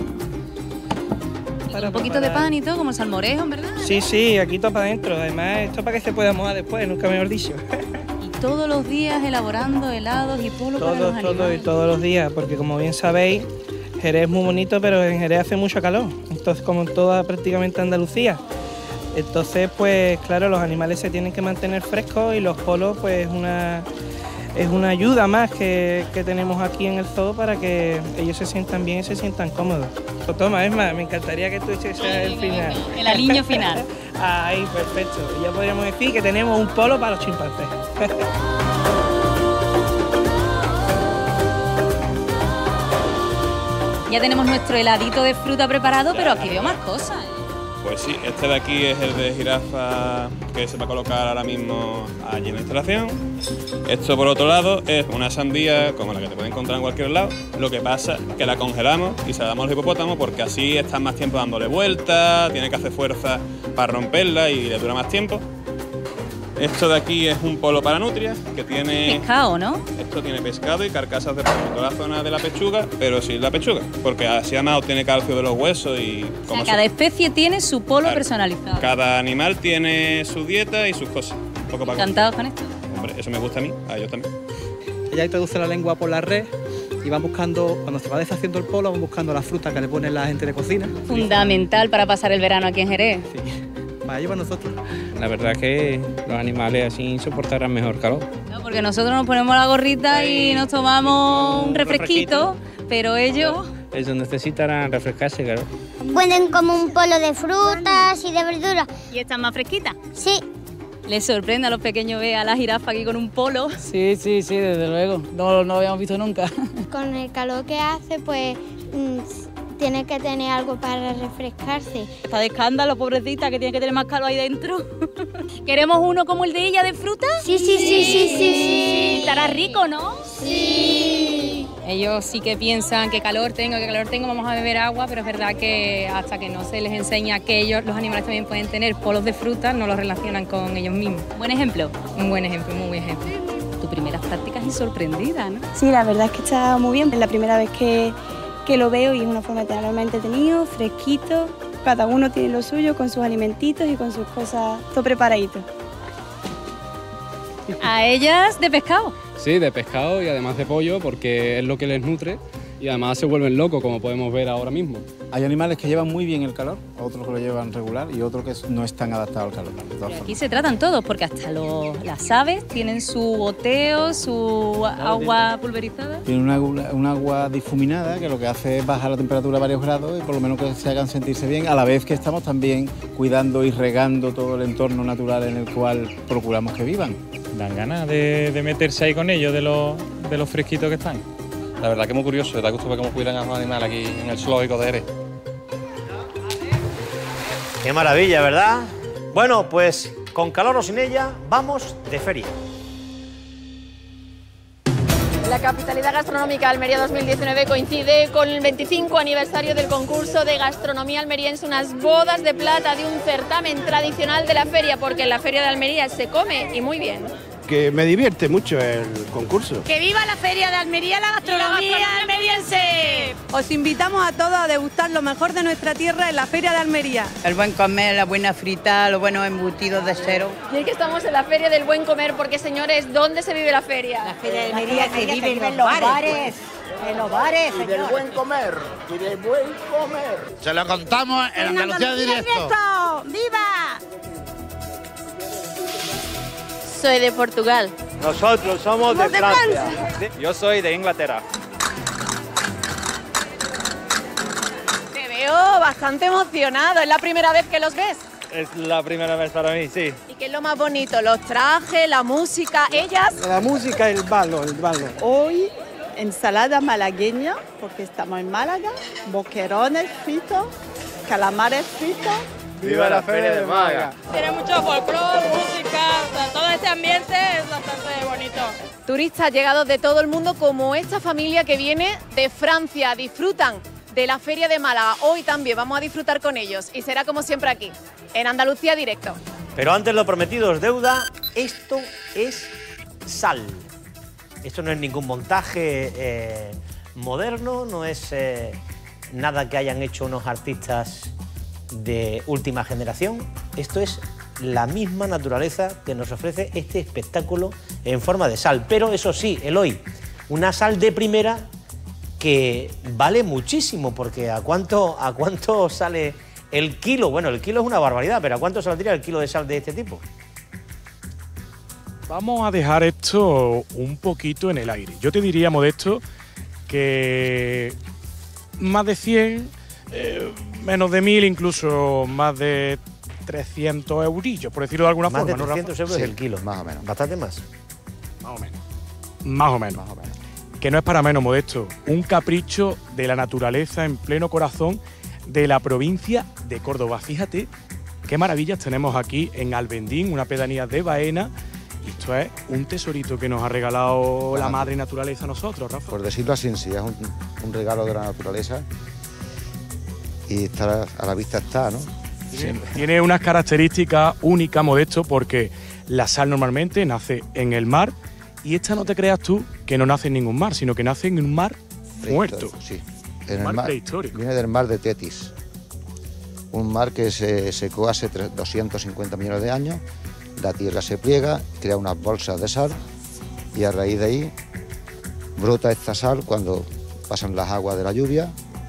Un poquito preparar de pan y todo, como salmorejo, ¿verdad? Sí, sí, aquí todo para adentro. Además, esto para que se pueda mojar después, nunca mejor dicho. Y todos los días elaborando helados y polos para los animales. Todos y todos los días, porque como bien sabéis, Jerez es muy bonito, pero en Jerez hace mucho calor. Entonces, como en toda prácticamente Andalucía. Entonces, pues claro, los animales se tienen que mantener frescos, y los polos, pues una es una ayuda más que, que tenemos aquí en el zoo para que ellos se sientan bien y se sientan cómodos. Pues toma, es más, me encantaría que tú eches el final. El aliño final. Ahí, perfecto. Ya podríamos decir que tenemos un polo para los chimpancés. Ya tenemos nuestro heladito de fruta preparado, pero aquí veo más cosas, ¿eh? Pues sí, este de aquí es el de jirafa que se va a colocar ahora mismo allí en la instalación. Esto por otro lado es una sandía como la que te puedes encontrar en cualquier lado. Lo que pasa es que la congelamos y se la damos al hipopótamo porque así están más tiempo dándole vueltas, tiene que hacer fuerza para romperla y le dura más tiempo. Esto de aquí es un polo para nutrias que tiene... Pescado, ¿no? Esto tiene pescado y carcasas de pollo en toda la zona de la pechuga, pero sin la pechuga, porque así además obtiene calcio de los huesos y... O como sea, cada son- especie tiene su polo Claro. personalizado. Cada animal tiene su dieta y sus cosas. Un poco para ¿Encantados con esto? Hombre, eso me gusta a mí, a ellos también. Ella introduce la lengua por la red y van buscando, cuando se va deshaciendo el polo, van buscando las frutas que le pone la gente de cocina. Fundamental para pasar el verano aquí en Jerez. Para llevar nosotros. La verdad que los animales así soportarán mejor calor. No, porque nosotros nos ponemos la gorrita y nos tomamos un refresquito, pero ellos... Ellos necesitarán refrescarse, claro. Pueden como un polo de frutas y de verduras. ¿Y están más fresquitas? Sí. Les sorprende a los pequeños ver a la jirafa aquí con un polo. Sí, sí, sí, desde luego. No, no lo habíamos visto nunca. Con el calor que hace, pues mm, tiene que tener algo para refrescarse. Está de escándalo, pobrecita, que tiene que tener más calor ahí dentro. ¿Queremos uno como el de ella de fruta? Sí, sí, sí, sí, sí, sí. Estará rico, ¿no? Sí. Ellos sí que piensan que calor tengo, que calor tengo, vamos a beber agua, pero es verdad que hasta que no se les enseña que ellos, los animales también pueden tener polos de fruta, no los relacionan con ellos mismos. ¿Buen ejemplo? Un buen ejemplo, muy buen ejemplo. Tu primeras prácticas y sorprendida, ¿no? Sí, la verdad es que está muy bien. Es la primera vez que, que lo veo y es una forma de tenerlo entretenido, fresquito. Cada uno tiene lo suyo con sus alimentitos y con sus cosas, todo preparadito. A ellas de pescado. Sí, de pescado y además de pollo porque es lo que les nutre y además se vuelven locos como podemos ver ahora mismo. Hay animales que llevan muy bien el calor, otros que lo llevan regular y otros que no están adaptados al calor. De todas Aquí formas. se tratan todos, porque hasta los, las aves tienen su goteo, su agua pulverizada. Tiene un agua, un agua difuminada que lo que hace es bajar la temperatura a varios grados y por lo menos que se hagan sentirse bien, a la vez que estamos también cuidando y regando todo el entorno natural en el cual procuramos que vivan. Dan ganas de, de meterse ahí con ellos, de los, de los fresquitos que están. La verdad que es muy curioso, da gusto ver cómo cuidan a los animales aquí en el zoológico de Jerez. Qué maravilla, ¿verdad? Bueno, pues con calor o sin ella, vamos de feria. La capitalidad gastronómica Almería dos mil diecinueve coincide con el veinticinco aniversario del concurso de gastronomía almeriense, unas bodas de plata de un certamen tradicional de la feria, porque en la feria de Almería se come y muy bien. Que me divierte mucho el concurso. ¡Que viva la Feria de Almería, la gastronomía almeriense! Os invitamos a todos a degustar lo mejor de nuestra tierra en la Feria de Almería. El buen comer, la buena frita, los buenos embutidos de cero. Y es que estamos en la Feria del Buen Comer, porque señores, ¿dónde se vive la feria? La Feria de Almería se vive en los bares. En los bares, y del buen comer, y del buen comer. Se lo contamos en Andalucía Directo. ¡Viva! Soy de Portugal. Nosotros somos de, de Francia. Francia. Yo soy de Inglaterra. Te veo bastante emocionado, ¿es la primera vez que los ves? Es la primera vez para mí, sí. ¿Y qué es lo más bonito? ¿Los trajes, la música, ellas? La música y el ballo, el ballo. Hoy, ensalada malagueña, porque estamos en Málaga, boquerones fritos, calamares fritos. ¡Viva la Feria de Málaga! Tiene mucho folclore, música, o sea, todo este ambiente es bastante bonito. Turistas llegados de todo el mundo, como esta familia que viene de Francia, disfrutan de la Feria de Málaga. Hoy también vamos a disfrutar con ellos y será como siempre aquí, en Andalucía Directo. Pero antes lo prometido es deuda, esto es sal. Esto no es ningún montaje eh, moderno, no es eh, nada que hayan hecho unos artistas de última generación. Esto es la misma naturaleza que nos ofrece este espectáculo en forma de sal. Pero eso sí, Eloy, una sal de primera que vale muchísimo, porque ¿a cuánto, a cuánto sale el kilo? Bueno, el kilo es una barbaridad, pero ¿a cuánto saldría el kilo de sal de este tipo? Vamos a dejar esto un poquito en el aire. Yo te diría, Modesto, que más de cien, eh, menos de mil, incluso más de trescientos eurillos, por decirlo de alguna más forma. Más de trescientos ¿no, euros sí, el kilo. Más o menos. Bastante más. Más o menos. Más o menos. Más o menos. Que no es para menos, Modesto. Un capricho de la naturaleza en pleno corazón de la provincia de Córdoba. Fíjate qué maravillas tenemos aquí en Albendín, una pedanía de Baena. Y esto es un tesorito que nos ha regalado la, la madre naturaleza a nosotros, Rafa. Por decirlo así, sí, es un, un regalo de la naturaleza y está, a la vista está, ¿no? Tiene, tiene unas características únicas, Modesto, porque la sal normalmente nace en el mar y esta, no te creas tú, que no nace en ningún mar, sino que nace en un mar muerto. Sí, en el mar, mar prehistórico. Viene del mar de Tetis, un mar que se secó hace doscientos cincuenta millones de años. La tierra se pliega, crea unas bolsas de sal y a raíz de ahí brota esta sal cuando pasan las aguas de la lluvia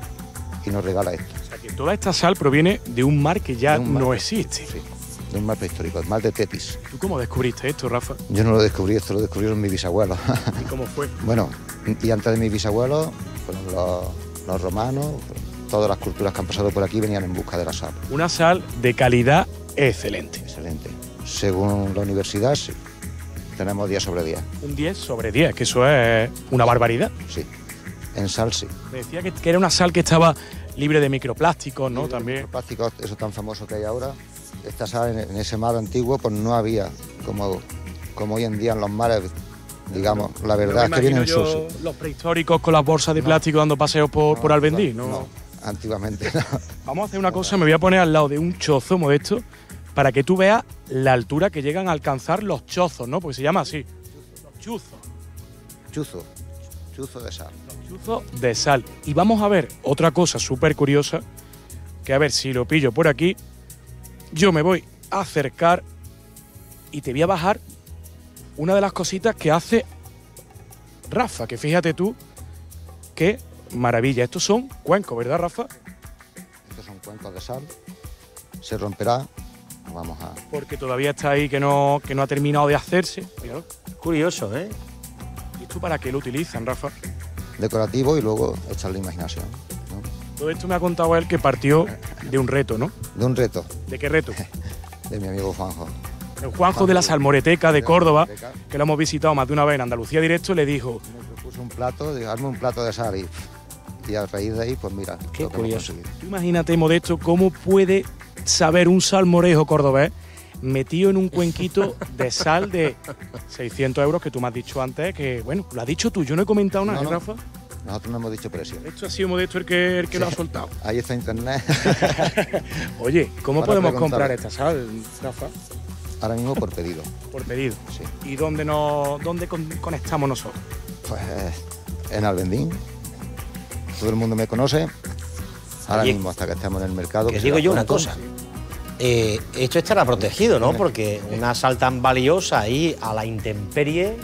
y nos regala esto. O sea que toda esta sal proviene de un mar que ya mar, no existe. Sí, de un mar prehistórico, el mar de Tetis. ¿Tú cómo descubriste esto, Rafa? Yo no lo descubrí, esto lo descubrieron mis bisabuelos. ¿Y cómo fue? Bueno, y antes de mis bisabuelos, fueron los, los romanos, todas las culturas que han pasado por aquí venían en busca de la sal. Una sal de calidad excelente. Excelente. Según la universidad, sí. Tenemos diez sobre diez. Un diez sobre diez, que eso es una barbaridad. Sí. En sal, sí. Me decía que, que era una sal que estaba libre de microplásticos, ¿no? Libre También. De microplásticos, eso tan famoso que hay ahora. Esta sal en, en ese mar antiguo, pues no había, como, como hoy en día en los mares, digamos, la verdad es que vienen sus. Los prehistóricos con las bolsas de no. plástico dando paseos por, no, por Albendí, no, ¿no? No, antiguamente no. Vamos a hacer una cosa, me voy a poner al lado de un chozo, Modesto, para que tú veas la altura que llegan a alcanzar los chozos, ¿no? Porque se llama así. Los chuzos. Chuzo. Chuzo de sal. Los chuzos de sal. Y vamos a ver otra cosa súper curiosa, que a ver si lo pillo por aquí. Yo me voy a acercar y te voy a bajar una de las cositas que hace Rafa, que fíjate tú qué maravilla. Estos son cuencos, ¿verdad, Rafa? Estos son cuencos de sal. Se romperá. Vamos a... Porque todavía está ahí que no, que no ha terminado de hacerse. Míralo. Curioso, ¿eh? ¿Y esto para qué lo utilizan, Rafa? Decorativo y luego echar la imaginación, ¿no? Todo esto me ha contado él que partió de un reto, ¿no? De un reto. ¿De qué reto? De mi amigo Juanjo. El Juanjo, Juanjo de la Salmoreteca de, de Córdoba, Salmoreteca, que lo hemos visitado más de una vez en Andalucía Directo, le dijo... Me propuso un plato, dejarme un plato de sal y, y a raíz de ahí, pues mira... Qué curioso. Tú imagínate, Modesto, cómo puede saber un salmorejo cordobés metido en un cuenquito de sal de seiscientos euros que tú me has dicho antes, que bueno, lo has dicho tú, yo no he comentado nada, no, ¿eh, no. Rafa? Nosotros no hemos dicho precio. Esto ha sido Modesto el que, el que sí. lo ha soltado. Ahí está internet. Oye, ¿cómo Para podemos preguntar. comprar esta sal, Rafa? Ahora mismo por pedido. Por pedido. Sí. ¿Y dónde, nos, dónde con, conectamos nosotros? Pues en Albendín. Todo el mundo me conoce. Ahora Oye, mismo, hasta que estemos en el mercado. Que digo yo una cosa. Eh, esto estará protegido, ¿no? Porque una sal tan valiosa ahí a la intemperie...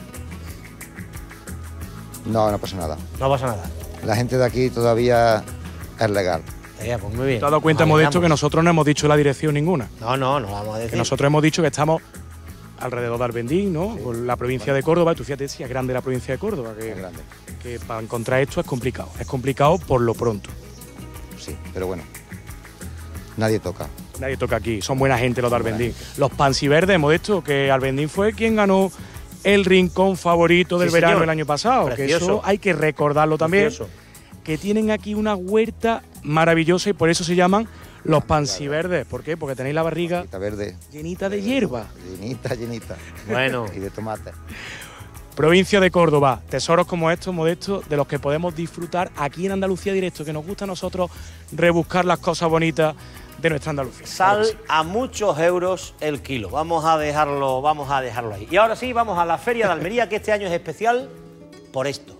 No, no pasa nada. No pasa nada. La gente de aquí todavía es legal. Eh, pues muy bien. ¿Te has dado cuenta, Modesto, que nosotros no hemos dicho la dirección ninguna? No, no, no vamos a decir. Que nosotros hemos dicho que estamos alrededor de Albendín, ¿no? Sí. Por la provincia de Córdoba. Tú fíjate si es grande la provincia de Córdoba, que, es grande. Que para encontrar esto es complicado. Es complicado por lo pronto. Sí, pero bueno, nadie toca. Nadie toca aquí, son buena gente los de Albendín. Los pansiverdes, Modesto, que Albendín fue quien ganó el rincón favorito del sí, verano señor. El año pasado. Precioso. Que eso hay que recordarlo también. Precioso. Que tienen aquí una huerta maravillosa y por eso se llaman los pansiverdes. ¿Por qué? Porque tenéis la barriga verde. llenita de hierba. Llenita, llenita. Bueno. Y de tomate. Provincia de Córdoba, tesoros como estos, Modesto, de los que podemos disfrutar aquí en Andalucía Directo, que nos gusta a nosotros rebuscar las cosas bonitas de nuestra Andalucía. Sal a muchos euros el kilo. Vamos a dejarlo, vamos a dejarlo ahí. Y ahora sí, vamos a la Feria de Almería, que este año es especial por esto.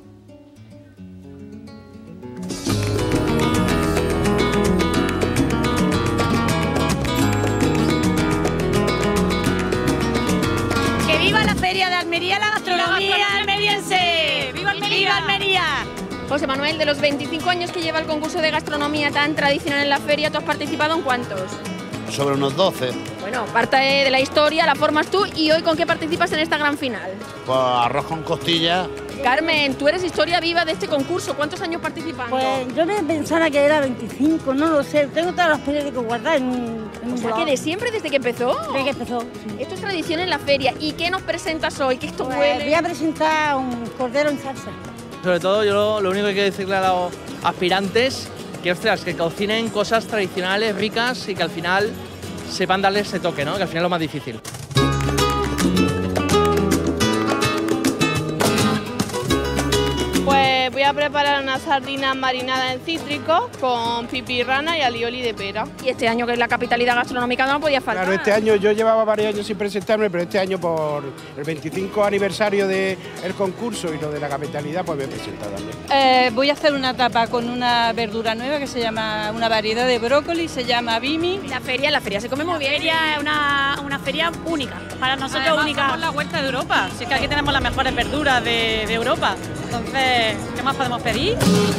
¡Que viva la Feria de Almería, la gastronomía almeriense! ¡Viva Almería! ¡Viva Almería! José Manuel, de los veinticinco años que lleva el concurso de gastronomía tan tradicional en la feria, ¿tú has participado en cuántos? Sobre unos doce. Bueno, Bueno, parte de la historia, la formas tú y hoy ¿con qué participas en esta gran final? Pues arroz con costilla. Carmen, tú eres historia viva de este concurso. ¿Cuántos años participando? Pues yo me pensaba que era veinticinco, no lo sé. Tengo todos los periódicos guardados en un, en un O sea, blog. que de siempre, desde que empezó. Desde que empezó, sí. Esto es tradición en la feria. ¿Y qué nos presentas hoy? ¿Qué esto Pues huele? voy a presentar un cordero en salsa. Sobre todo, yo lo, lo único que quiero decirle a los aspirantes que, ostras, que cocinen cosas tradicionales, ricas y que al final sepan darle ese toque, ¿no? Que al final es lo más difícil. Pues voy a preparar una sardina marinada en cítrico con pipirrana y alioli de pera. Y este año, que es la capitalidad gastronómica, no podía faltar. Claro, este año yo llevaba varios años sin presentarme, pero este año por el veinticinco aniversario del concurso y lo de la capitalidad, pues me he presentado también. Eh, voy a hacer una tapa con una verdura nueva que se llama, una variedad de brócoli, se llama bimi. La feria, la feria se come muy bien. La feria es una, una feria única, para nosotros Además, única. somos la huerta de Europa, si es que aquí tenemos las mejores verduras de, de Europa. Entonces, ¿qué más podemos pedir?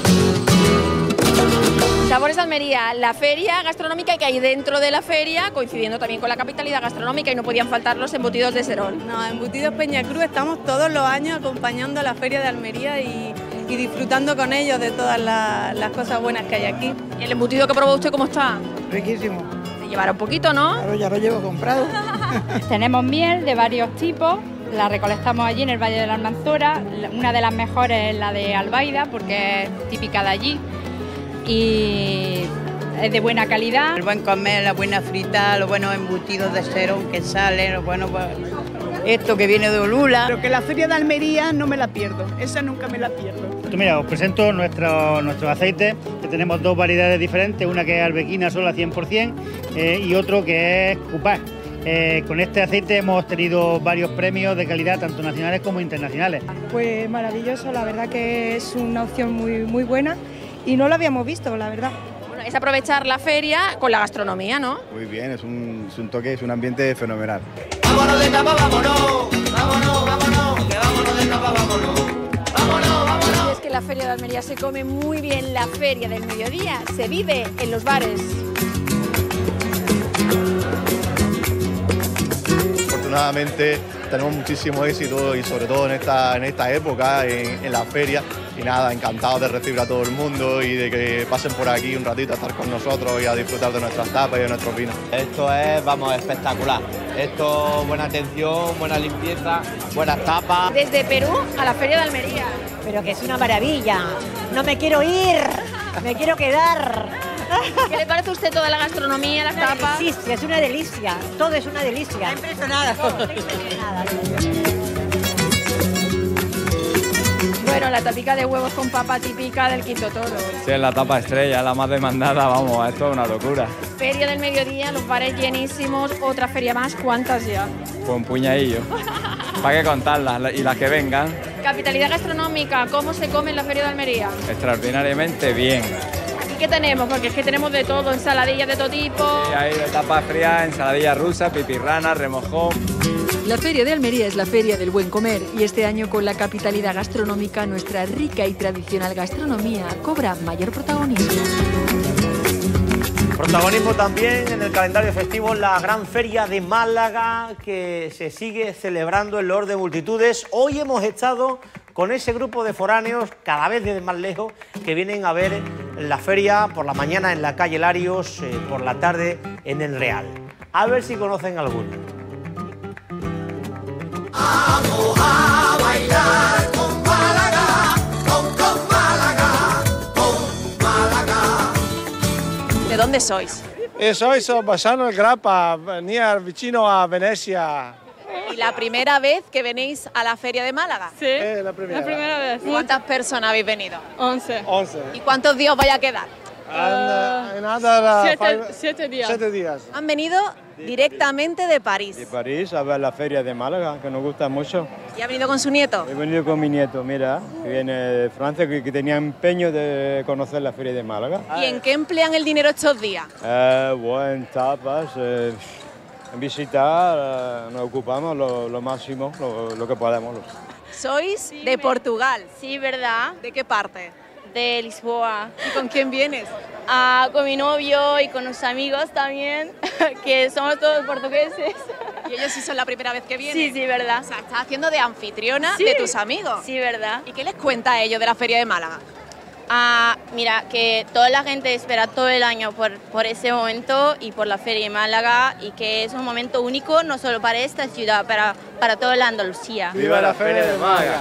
Sabores de Almería, la feria gastronómica que hay dentro de la feria, coincidiendo también con la capitalidad gastronómica, y no podían faltar los embutidos de Serol. No, Embutidos Peña Cruz estamos todos los años acompañando a la feria de Almería y, y disfrutando con ellos de todas la, las cosas buenas que hay aquí. ¿Y el embutido que probó usted cómo está? Riquísimo. Se llevará un poquito, ¿no? Claro, ya lo llevo comprado. Tenemos miel de varios tipos, la recolectamos allí en el Valle de la Almanzora. Una de las mejores es la de Albaida porque es típica de allí y es de buena calidad. El buen comer, la buena frita, los buenos embutidos de Serón que salen, los buenos, esto que viene de Olula. Pero que la feria de Almería no me la pierdo, esa nunca me la pierdo. Mira, os presento nuestro, nuestro aceite, que tenemos dos variedades diferentes, una que es arbequina sola cien por cien eh, y otro que es cupá. Eh, con este aceite hemos tenido varios premios de calidad, tanto nacionales como internacionales. Pues maravilloso, la verdad que es una opción muy, muy buena y no lo habíamos visto, la verdad. Bueno, es aprovechar la feria con la gastronomía, ¿no? Muy bien, es un, es un toque, es un ambiente fenomenal. Vámonos de tapa, vámonos. Vámonos, vámonos. Que vámonos de tapa, vámonos. Vámonos, vámonos. Y es que la feria de Almería se come muy bien, la feria del mediodía se vive en los bares. Afortunadamente tenemos muchísimo éxito y sobre todo en esta, en esta época, en, en la feria. Y nada, encantados de recibir a todo el mundo y de que pasen por aquí un ratito a estar con nosotros y a disfrutar de nuestras tapas y de nuestros vinos. Esto es, vamos, espectacular. Esto, buena atención, buena limpieza, buenas tapas. Desde Perú a la feria de Almería. Pero que es una maravilla, no me quiero ir, me quiero quedar. ¿Qué le parece a usted toda la gastronomía, las tapas? Sí, es una delicia, todo es una delicia. Está impresionada. Bueno, la tapica de huevos con papa típica del Quinto Toro. Sí, es la tapa estrella, la más demandada, vamos, esto es una locura. Feria del mediodía, los bares llenísimos, otra feria más, ¿cuántas ya? Pues un puñadillo, para qué contarlas y las que vengan. Capitalidad gastronómica, ¿cómo se come en la feria de Almería? Extraordinariamente bien. ¿Y qué tenemos? Porque es que tenemos de todo, ensaladillas de todo tipo. Sí, hay de tapas frías, ensaladilla rusa, pipirrana, remojón. La Feria de Almería es la feria del buen comer y este año con la capitalidad gastronómica nuestra rica y tradicional gastronomía cobra mayor protagonismo. Protagonismo también en el calendario festivo la Gran Feria de Málaga que se sigue celebrando en Loor de Multitudes. Hoy hemos estado con ese grupo de foráneos cada vez desde más lejos que vienen a ver la feria por la mañana en la calle Larios, eh, por la tarde en el Real. A ver si conocen alguno. Vamos a bailar con Málaga, con, con Málaga, con Málaga. ¿De dónde sois? Eh, soy Basano el Grappa, venía vicino a Venecia. ¿Y la primera vez que venís a la Feria de Málaga? Sí, eh, la primera, la primera vez. ¿Cuántas personas habéis venido? Once. Once. ¿Y cuántos días os vais a quedar? Uh, en nada, siete, five, siete días. Siete días. Han venido directamente de París. De París a ver la feria de Málaga, que nos gusta mucho. ¿Y ha venido con su nieto? He venido con mi nieto, mira, que viene de Francia, que, que tenía empeño de conocer la feria de Málaga. ¿Y en qué emplean el dinero estos días? Eh, bueno, en tapas, eh, en visitar, eh, nos ocupamos lo, lo máximo, lo, lo que podemos. ¿Sois sí, de me... Portugal? Sí, ¿verdad? ¿De qué parte? De Lisboa. ¿Y con quién vienes? Ah, con mi novio y con unos amigos también, que somos todos portugueses. ¿Y ellos sí son la primera vez que vienen? Sí, sí, verdad. O sea, estás haciendo de anfitriona Sí. de tus amigos. Sí, verdad. ¿Y qué les cuenta a ellos de la Feria de Málaga? Ah, mira, que toda la gente espera todo el año por, por ese momento y por la Feria de Málaga, y que es un momento único no solo para esta ciudad, para, para toda la Andalucía. ¡Viva la Feria de Málaga!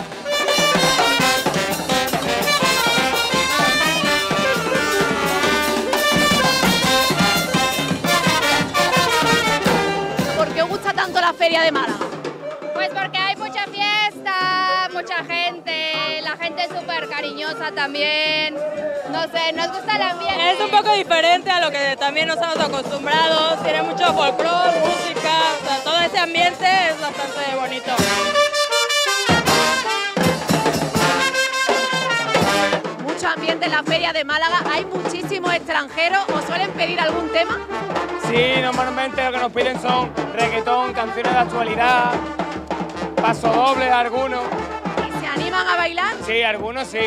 ¿Por qué os gusta tanto la Feria de Málaga? Pues porque hay mucha fiesta, mucha gente, la gente es súper cariñosa también. No sé, nos gusta el ambiente. Es un poco diferente a lo que también nos estamos acostumbrados, tiene mucho folclore, música, o sea, todo ese ambiente es bastante bonito. Mucho ambiente en la Feria de Málaga, hay muchísimos extranjeros, ¿os suelen pedir algún tema? Sí, normalmente lo que nos piden son reggaetón, canciones de actualidad, paso doble algunos. ¿Y se animan a bailar? Sí, algunos sí.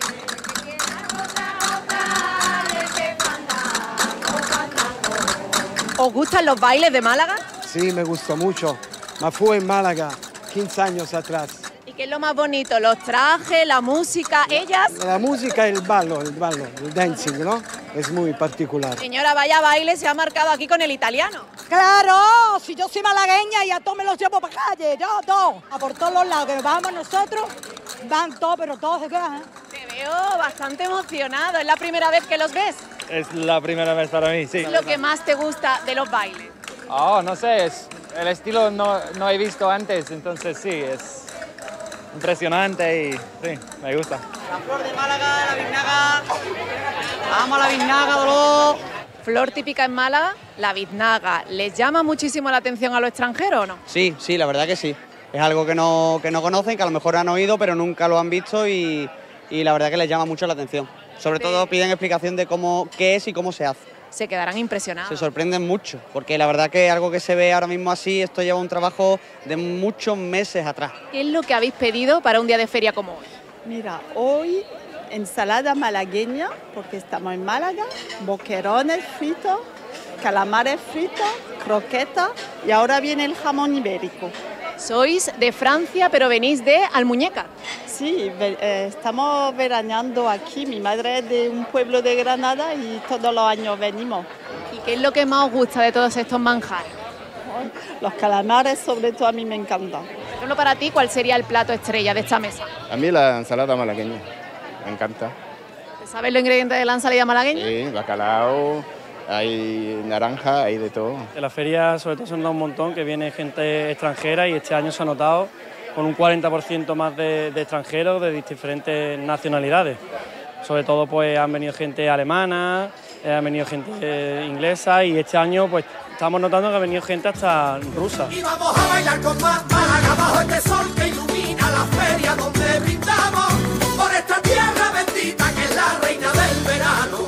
¿Os gustan los bailes de Málaga? Sí, me gustó mucho. Me fui en Málaga quince años atrás. ¿Y qué es lo más bonito? ¿Los trajes, la música, ellas? La música y el ballo, el ballo, el dancing, ¿no? Es muy particular. Señora, vaya baile, se ha marcado aquí con el italiano. Claro, si yo soy malagueña y a todos me los llevo para calle, yo todos, a por todos los lados que nos vamos nosotros, van todos, pero todos se quedan. ¿eh? Te veo bastante emocionado, ¿es la primera vez que los ves? Es la primera vez para mí, sí. ¿Qué es lo que más te gusta de los bailes? Oh, no sé, es, el estilo no, no he visto antes, entonces sí, es impresionante y sí, me gusta. La flor de Málaga, la biznaga. Vamos a la biznaga, dolor. Flor típica en Málaga, la biznaga. ¿Les llama muchísimo la atención a los extranjeros o no? Sí, sí, la verdad que sí. Es algo que no, que no conocen, que a lo mejor han oído, pero nunca lo han visto y, y la verdad que les llama mucho la atención. Sobre todo piden explicación de cómo, qué es y cómo se hace. Se quedarán impresionados. Se sorprenden mucho, porque la verdad que algo que se ve ahora mismo así, esto lleva un trabajo de muchos meses atrás. ¿Qué es lo que habéis pedido para un día de feria como hoy? Mira, hoy ensalada malagueña, porque estamos en Málaga, boquerones fritos, calamares fritos, croquetas y ahora viene el jamón ibérico. Sois de Francia, pero venís de Almuñécar. Sí, eh, estamos veraneando aquí. Mi madre es de un pueblo de Granada y todos los años venimos. ¿Y qué es lo que más os gusta de todos estos manjares? Los calamares, sobre todo, a mí me encantan. Por ejemplo, para ti, ¿cuál sería el plato estrella de esta mesa? A mí la ensalada malagueña, me encanta. ¿Sabes los ingredientes de la ensalada malagueña? Sí, bacalao, hay naranja, hay de todo. En la feria sobre todo se nota un montón, que viene gente extranjera y este año se ha notado con un cuarenta por ciento más de, de extranjeros de diferentes nacionalidades. Sobre todo pues han venido gente alemana, eh, han venido gente eh, inglesa y este año pues estamos notando que ha venido gente hasta rusa. Y vamos a bailar con más Málaga bajo este sol que ilumina la feria donde brindamos por esta tierra bendita que es la reina del verano.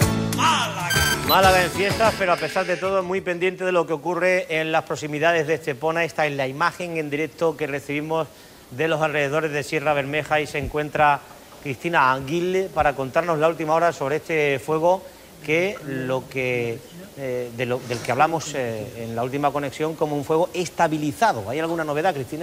Málaga en fiestas, pero a pesar de todo muy pendiente de lo que ocurre en las proximidades de Estepona. Esta es la imagen en directo que recibimos de los alrededores de Sierra Bermeja y se encuentra Cristina Anguille para contarnos la última hora sobre este fuego que lo que eh, de lo, del que hablamos eh, en la última conexión como un fuego estabilizado. ¿Hay alguna novedad, Cristina?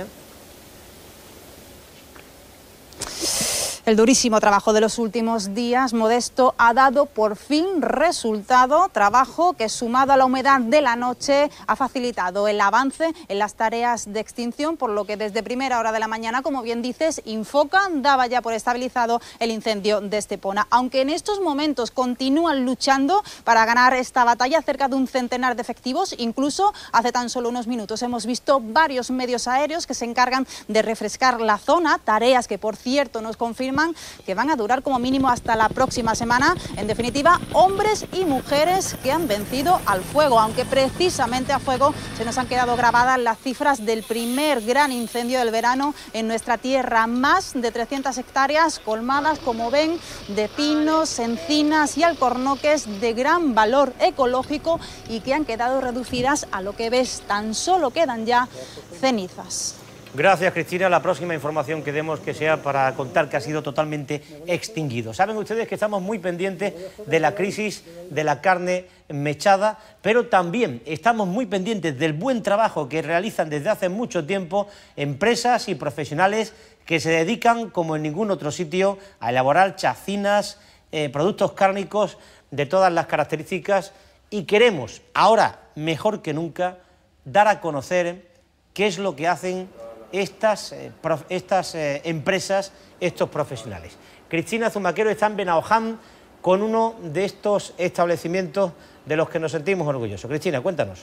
El durísimo trabajo de los últimos días, Modesto, ha dado por fin resultado, trabajo que sumado a la humedad de la noche ha facilitado el avance en las tareas de extinción, por lo que desde primera hora de la mañana, como bien dices, Infoca daba ya por estabilizado el incendio de Estepona, aunque en estos momentos continúan luchando para ganar esta batalla, cerca de un centenar de efectivos, incluso hace tan solo unos minutos hemos visto varios medios aéreos que se encargan de refrescar la zona, tareas que por cierto nos confirman que van a durar como mínimo hasta la próxima semana. En definitiva, hombres y mujeres que han vencido al fuego, aunque precisamente a fuego se nos han quedado grabadas las cifras del primer gran incendio del verano en nuestra tierra. Más de trescientas hectáreas colmadas, como ven, de pinos, encinas y alcornoques de gran valor ecológico y que han quedado reducidas a lo que ves, tan solo quedan ya cenizas. Gracias, Cristina. La próxima información que demos que sea para contar que ha sido totalmente extinguido. Saben ustedes que estamos muy pendientes de la crisis de la carne mechada, pero también estamos muy pendientes del buen trabajo que realizan desde hace mucho tiempo empresas y profesionales que se dedican, como en ningún otro sitio, a elaborar chacinas, eh, productos cárnicos de todas las características, y queremos, ahora mejor que nunca, dar a conocer qué es lo que hacen estas, eh, prof, estas eh, empresas, estos profesionales. Cristina Zumaquero está en Benaoján con uno de estos establecimientos de los que nos sentimos orgullosos. Cristina, cuéntanos.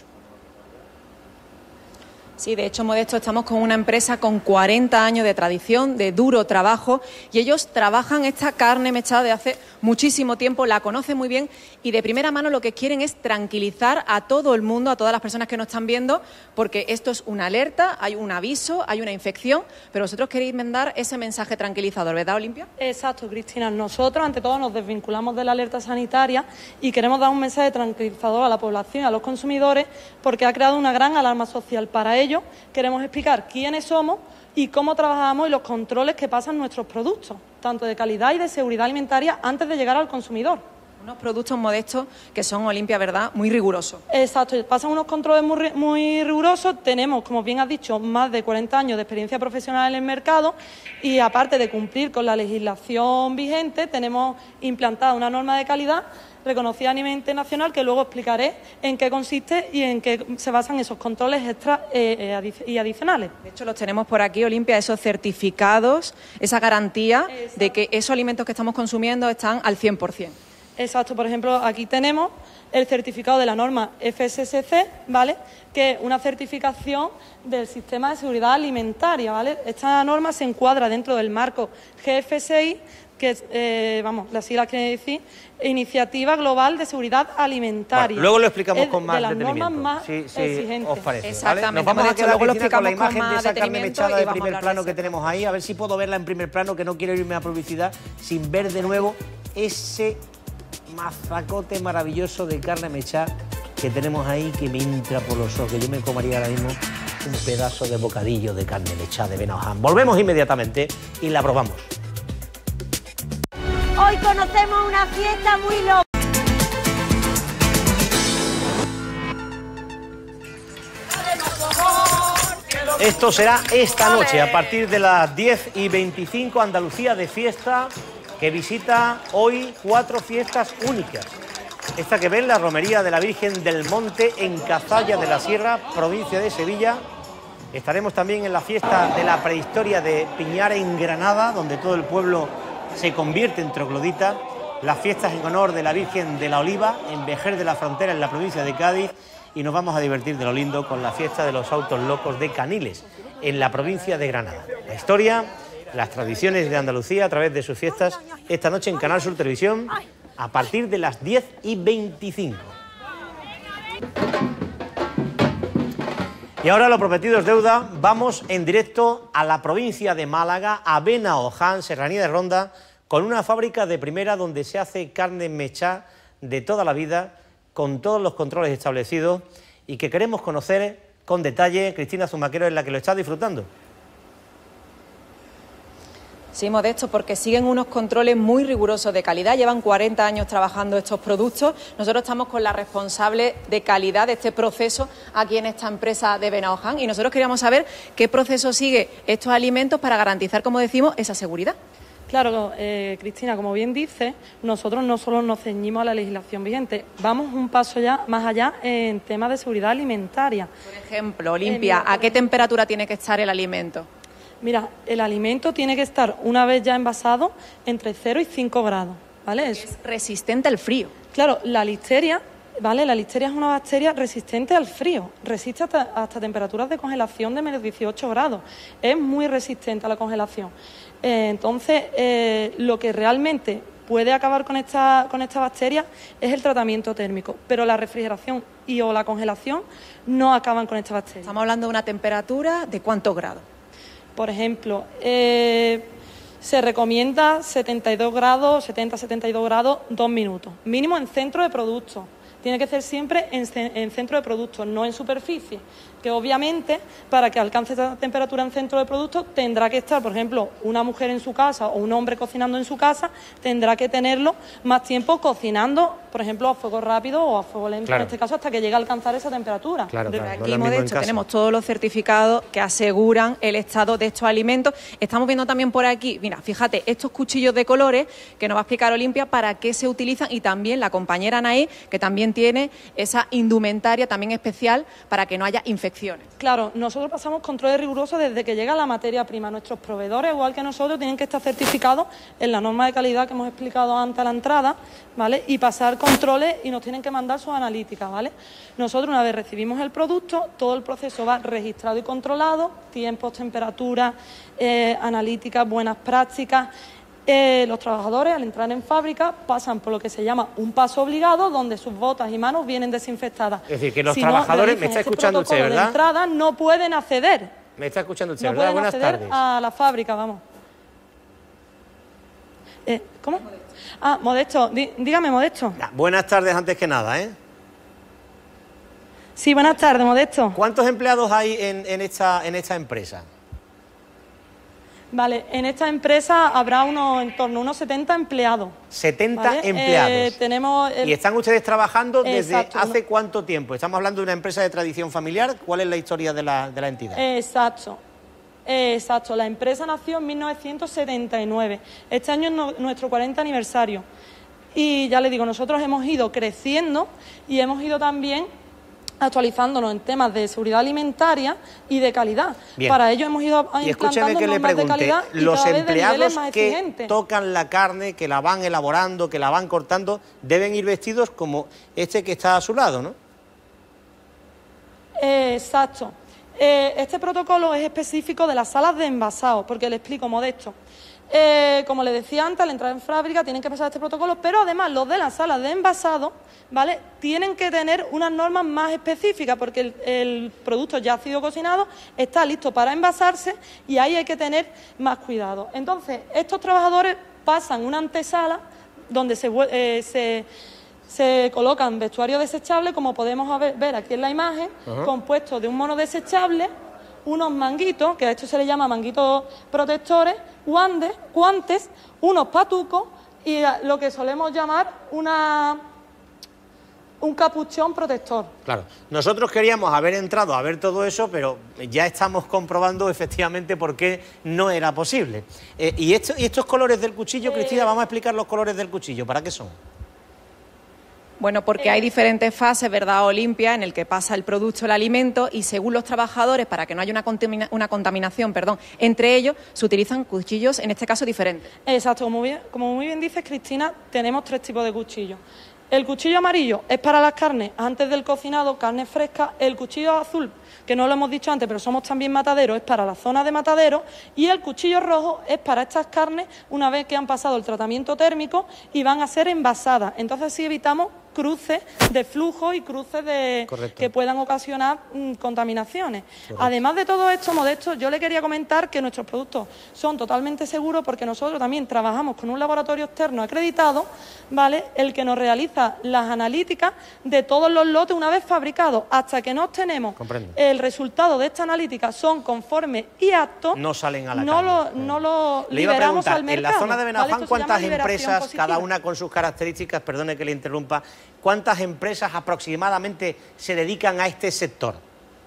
Sí, de hecho, Modesto, estamos con una empresa con cuarenta años de tradición, de duro trabajo, y ellos trabajan esta carne mechada de hace muchísimo tiempo, la conocen muy bien, y de primera mano lo que quieren es tranquilizar a todo el mundo, a todas las personas que nos están viendo, porque esto es una alerta, hay un aviso, hay una infección, pero vosotros queréis mandar ese mensaje tranquilizador, ¿verdad, Olimpia? Exacto, Cristina. Nosotros, ante todo, nos desvinculamos de la alerta sanitaria y queremos dar un mensaje tranquilizador a la población y a los consumidores, porque ha creado una gran alarma social. Para ello, queremos explicar quiénes somos y cómo trabajamos y los controles que pasan nuestros productos, tanto de calidad y de seguridad alimentaria, antes de llegar al consumidor. Unos productos Modestos que son, Olimpia, ¿verdad?, muy rigurosos. Exacto, pasan unos controles muy, muy rigurosos. Tenemos, como bien has dicho, más de cuarenta años de experiencia profesional en el mercado, y aparte de cumplir con la legislación vigente, tenemos implantada una norma de calidad reconocida a nivel internacional, que luego explicaré en qué consiste y en qué se basan esos controles extra eh, eh, adic y adicionales. De hecho, los tenemos por aquí, Olimpia, esos certificados, esa garantía Exacto. de que esos alimentos que estamos consumiendo están al cien por cien. Exacto, por ejemplo, aquí tenemos el certificado de la norma F S S C, ¿vale?, que es una certificación del Sistema de Seguridad Alimentaria, ¿vale? Esta norma se encuadra dentro del marco G F S I, que es, eh, vamos, las siglas quiere decir Iniciativa Global de Seguridad Alimentaria. Bueno, luego lo explicamos es con más de las detenimiento. normas más sí, sí, exigentes. os parece, Exactamente. ¿vale? Nos vamos a quedar, luego lo Cristina, con la explicamos imagen con de más esa carne mechada de primer plano de que tenemos ahí. A ver si puedo verla en primer plano, que no quiero irme a publicidad sin ver de nuevo ese mazacote maravilloso de carne mechada que tenemos ahí, que me entra por los ojos, que yo me comería ahora mismo un pedazo de bocadillo de carne mechada de Benaoján. Volvemos inmediatamente y la probamos. Hoy conocemos una fiesta muy loca. Esto será esta noche, a partir de las diez y veinticinco, Andalucía de fiesta, que visita hoy cuatro fiestas únicas. Esta que ven, la romería de la Virgen del Monte en Cazalla de la Sierra, provincia de Sevilla. Estaremos también en la fiesta de la prehistoria de Piñar en Granada, donde todo el pueblo se convierte en troglodita. Las fiestas en honor de la Virgen de la Oliva en Vejer de la Frontera, en la provincia de Cádiz. Y nos vamos a divertir de lo lindo con la fiesta de los autos locos de Caniles, en la provincia de Granada. La historia, las tradiciones de Andalucía a través de sus fiestas, esta noche en Canal Sur Televisión, a partir de las diez y veinticinco. Y ahora, lo prometido es deuda, vamos en directo a la provincia de Málaga, a Benaoján, Serranía de Ronda, con una fábrica de primera donde se hace carne mechada de toda la vida, con todos los controles establecidos, y que queremos conocer con detalle. Cristina Zumaquero es la que lo está disfrutando. Sí, Modesto, porque siguen unos controles muy rigurosos de calidad, llevan cuarenta años trabajando estos productos. Nosotros estamos con la responsable de calidad de este proceso aquí en esta empresa de Benaoján, y nosotros queríamos saber qué proceso sigue estos alimentos para garantizar, como decimos, esa seguridad. Claro, eh, Cristina, como bien dice, nosotros no solo nos ceñimos a la legislación vigente, vamos un paso ya más allá en temas de seguridad alimentaria. Por ejemplo, Olimpia, ¿a qué temperatura tiene que estar el alimento? Mira, el alimento tiene que estar, una vez ya envasado, entre cero y cinco grados, ¿vale? Es, es resistente al frío. Claro, la listeria, ¿vale? La listeria es una bacteria resistente al frío, resiste hasta, hasta temperaturas de congelación de menos dieciocho grados, es muy resistente a la congelación. Eh, entonces, eh, lo que realmente puede acabar con esta, con esta bacteria es el tratamiento térmico, pero la refrigeración y o la congelación no acaban con esta bacteria. Estamos hablando de una temperatura de ¿cuántos grados? Por ejemplo, eh, se recomienda setenta y dos grados, setenta a setenta y dos grados, dos minutos, mínimo en centro de producto. Tiene que ser siempre en, en centro de producto, no en superficie. que obviamente para que alcance esa temperatura en centro del producto tendrá que estar, por ejemplo, una mujer en su casa o un hombre cocinando en su casa, tendrá que tenerlo más tiempo cocinando, por ejemplo, a fuego rápido o a fuego lento, claro, en este caso, hasta que llegue a alcanzar esa temperatura. Claro, claro. Aquí, no Modesto, tenemos todos los certificados que aseguran el estado de estos alimentos. Estamos viendo también por aquí, mira, fíjate, estos cuchillos de colores que nos va a explicar Olimpia para qué se utilizan, y también la compañera Anaí, que también tiene esa indumentaria también especial para que no haya infecciones. Claro, nosotros pasamos controles rigurosos desde que llega la materia prima. Nuestros proveedores, igual que nosotros, tienen que estar certificados en la norma de calidad que hemos explicado antes a la entrada, ¿vale? Y pasar controles y nos tienen que mandar sus analíticas, ¿vale? Nosotros, una vez recibimos el producto, todo el proceso va registrado y controlado, tiempos, temperaturas, eh, analíticas, buenas prácticas. Eh, los trabajadores, al entrar en fábrica, pasan por lo que se llama un paso obligado, donde sus botas y manos vienen desinfectadas. Es decir, que los si trabajadores, no me está este escuchando usted, ¿verdad? De entrada no pueden acceder. Me está escuchando usted, no ¿verdad? pueden Buenas acceder tardes. a la fábrica, vamos. Eh, ¿Cómo? Ah, Modesto, Dí, dígame, Modesto. Ya, buenas tardes antes que nada, ¿eh? Sí, buenas tardes, Modesto. ¿Cuántos empleados hay en, en, esta, en esta empresa? Vale, en esta empresa habrá unos, en torno a unos setenta empleados. setenta ¿vale? empleados. Eh, tenemos el... ¿Y están ustedes trabajando desde Exacto, hace no... cuánto tiempo? Estamos hablando de una empresa de tradición familiar. ¿Cuál es la historia de la, de la entidad? Exacto. Exacto. La empresa nació en mil novecientos setenta y nueve. Este año es no, nuestro cuarenta aniversario. Y ya le digo, nosotros hemos ido creciendo y hemos ido también actualizándonos en temas de seguridad alimentaria y de calidad. Bien. Para ello hemos ido y escúcheme que le pregunte, los empleados que tocan la carne, que la van elaborando, que la van cortando, deben ir vestidos como este que está a su lado, ¿no? Eh, exacto. Eh, este protocolo es específico de las salas de envasado, porque le explico, Modesto. Eh, como le decía antes, al entrar en fábrica tienen que pasar este protocolo, pero además los de las salas de envasado, ¿vale?, tienen que tener unas normas más específicas, porque el, el producto ya ha sido cocinado, está listo para envasarse y ahí hay que tener más cuidado. Entonces, estos trabajadores pasan una antesala donde se, eh, se, se colocan vestuarios desechables, como podemos ver aquí en la imagen, uh-huh, compuesto de un mono desechable, unos manguitos, que a esto se le llama manguitos protectores, guantes, guantes, unos patucos y lo que solemos llamar una, un capuchón protector. Claro, nosotros queríamos haber entrado a ver todo eso, pero ya estamos comprobando efectivamente por qué no era posible. Eh, y, esto, y estos colores del cuchillo, eh... Cristina, vamos a explicar los colores del cuchillo, ¿para qué son? Bueno, porque hay diferentes fases, ¿verdad, Olimpia?, en el que pasa el producto, el alimento, y según los trabajadores, para que no haya una, contamina una contaminación, perdón, entre ellos, se utilizan cuchillos, en este caso, diferentes. Exacto, como, bien, como muy bien dices, Cristina, tenemos tres tipos de cuchillos. El cuchillo amarillo es para las carnes antes del cocinado, carne fresca. El cuchillo azul, que no lo hemos dicho antes, pero somos también mataderos, es para la zona de matadero. Y el cuchillo rojo es para estas carnes una vez que han pasado el tratamiento térmico y van a ser envasadas. Entonces así evitamos cruces de flujo y cruces de que puedan ocasionar mmm, contaminaciones. Correcto. Además de todo esto, Modesto, yo le quería comentar que nuestros productos son totalmente seguros porque nosotros también trabajamos con un laboratorio externo acreditado, ¿vale?, el que nos realiza las analíticas de todos los lotes una vez fabricados. Hasta que no obtenemos Comprendo. el resultado de esta analítica son conformes y aptos, no salen a la no lo, no lo le iba liberamos a al mercado. En la zona de Benafán, ¿vale? ¿cuántas empresas, cada una con sus características, perdone que le interrumpa, cuántas empresas aproximadamente se dedican a este sector?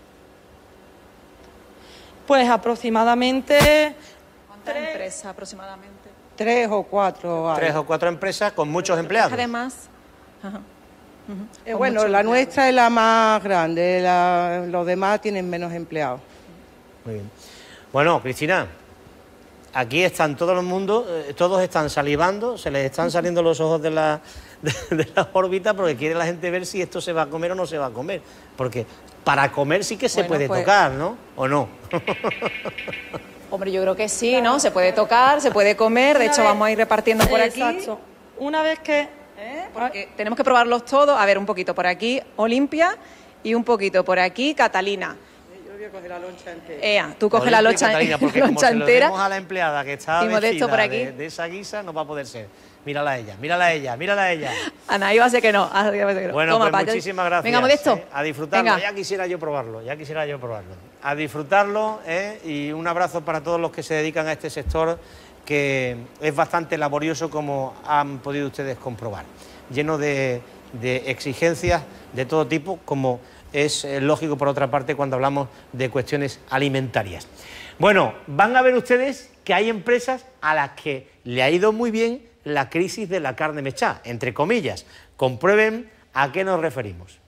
Pues aproximadamente... ¿Cuántas tres, empresas aproximadamente? Tres o cuatro. Tres o cuatro empresas con muchos empleados. Además... Ajá. Uh-huh. eh, bueno, la empleados. nuestra es la más grande, la, los demás tienen menos empleados. Muy bien. Bueno, Cristina, aquí están todo el mundo, eh, todos están salivando, se les están saliendo los ojos de la, de, de la órbita porque quiere la gente ver si esto se va a comer o no se va a comer. Porque para comer sí que se bueno, puede pues... tocar, ¿no? ¿O no? Hombre, yo creo que sí, ¿no? Se puede tocar, se puede comer, de hecho vamos a ir repartiendo por aquí. Exacto. Una vez que... ¿Eh? Porque tenemos que probarlos todos. A ver, un poquito por aquí, Olimpia, y un poquito por aquí, Catalina. voy a coger la loncha entera. Ea, tú coges la loncha, Catalina, porque loncha como se lo entera. demos a la empleada que está y Modesto vestida por aquí. de, de esa guisa, no va a poder ser. Mírala a ella, mírala a ella, mírala a ella. Ana, iba a ser que no. Ah, iba a ser que no. Bueno, Toma, pues pa, muchísimas gracias. Venga, Modesto. eh, a disfrutarlo, Venga. ya quisiera yo probarlo, ya quisiera yo probarlo. A disfrutarlo, eh, y un abrazo para todos los que se dedican a este sector, que es bastante laborioso, como han podido ustedes comprobar. Lleno de, de exigencias de todo tipo, como es eh, lógico por otra parte cuando hablamos de cuestiones alimentarias. Bueno, van a ver ustedes que hay empresas a las que le ha ido muy bien la crisis de la carne mechá, entre comillas. Comprueben a qué nos referimos.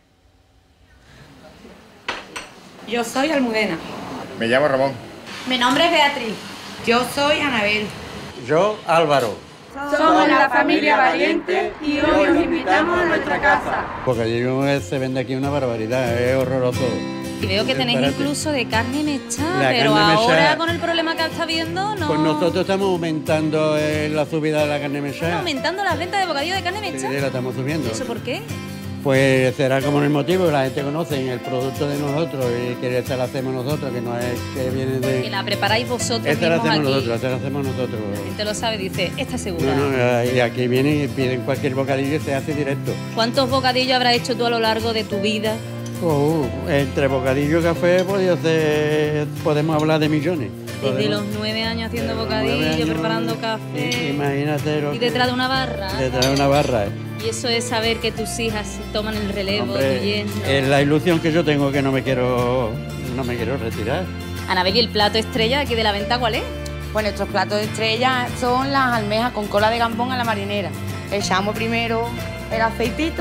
Yo soy Almudena. Me llamo Ramón. Mi nombre es Beatriz. Yo soy Anabel. Yo, Álvaro. Somos la familia Valiente y hoy os invitamos a nuestra casa. Porque allí se vende aquí una barbaridad, es horroroso. Y veo que tenéis Espérate. incluso de carne mechá, La pero carne ahora mechá. con el problema que está viendo, no. Pues nosotros estamos aumentando eh, la subida de la carne Están mechá. aumentando las ventas de bocadillo de carne Sí, mechá. la estamos subiendo. ¿Y eso por qué? Pues será como el motivo, la gente conoce el producto de nosotros y que esta la hacemos nosotros, que no es que viene de... Que la preparáis vosotros Esta la mismos hacemos aquí. nosotros, esta la hacemos nosotros. La gente lo sabe, dice, esta segura. No, no, y aquí vienen y piden cualquier bocadillo y se hace directo. ¿Cuántos bocadillos habrás hecho tú a lo largo de tu vida? Oh, entre bocadillo y café podía ser, podemos hablar de millones. Desde Podemos- los nueve años haciendo Desde los bocadillo, nueve años, preparando café. Imagínate lo Y que- detrás de una barra. detrás de una barra. eh. Y eso es saber que tus hijas toman el relevo, tu Hombre, yerno. es la ilusión que yo tengo, que no me quiero, no me quiero retirar. Anabel, ¿y el plato estrella aquí de la venta cuál es? Pues nuestros platos de estrella son las almejas con cola de gambón a la marinera. Le echamos primero el aceitito,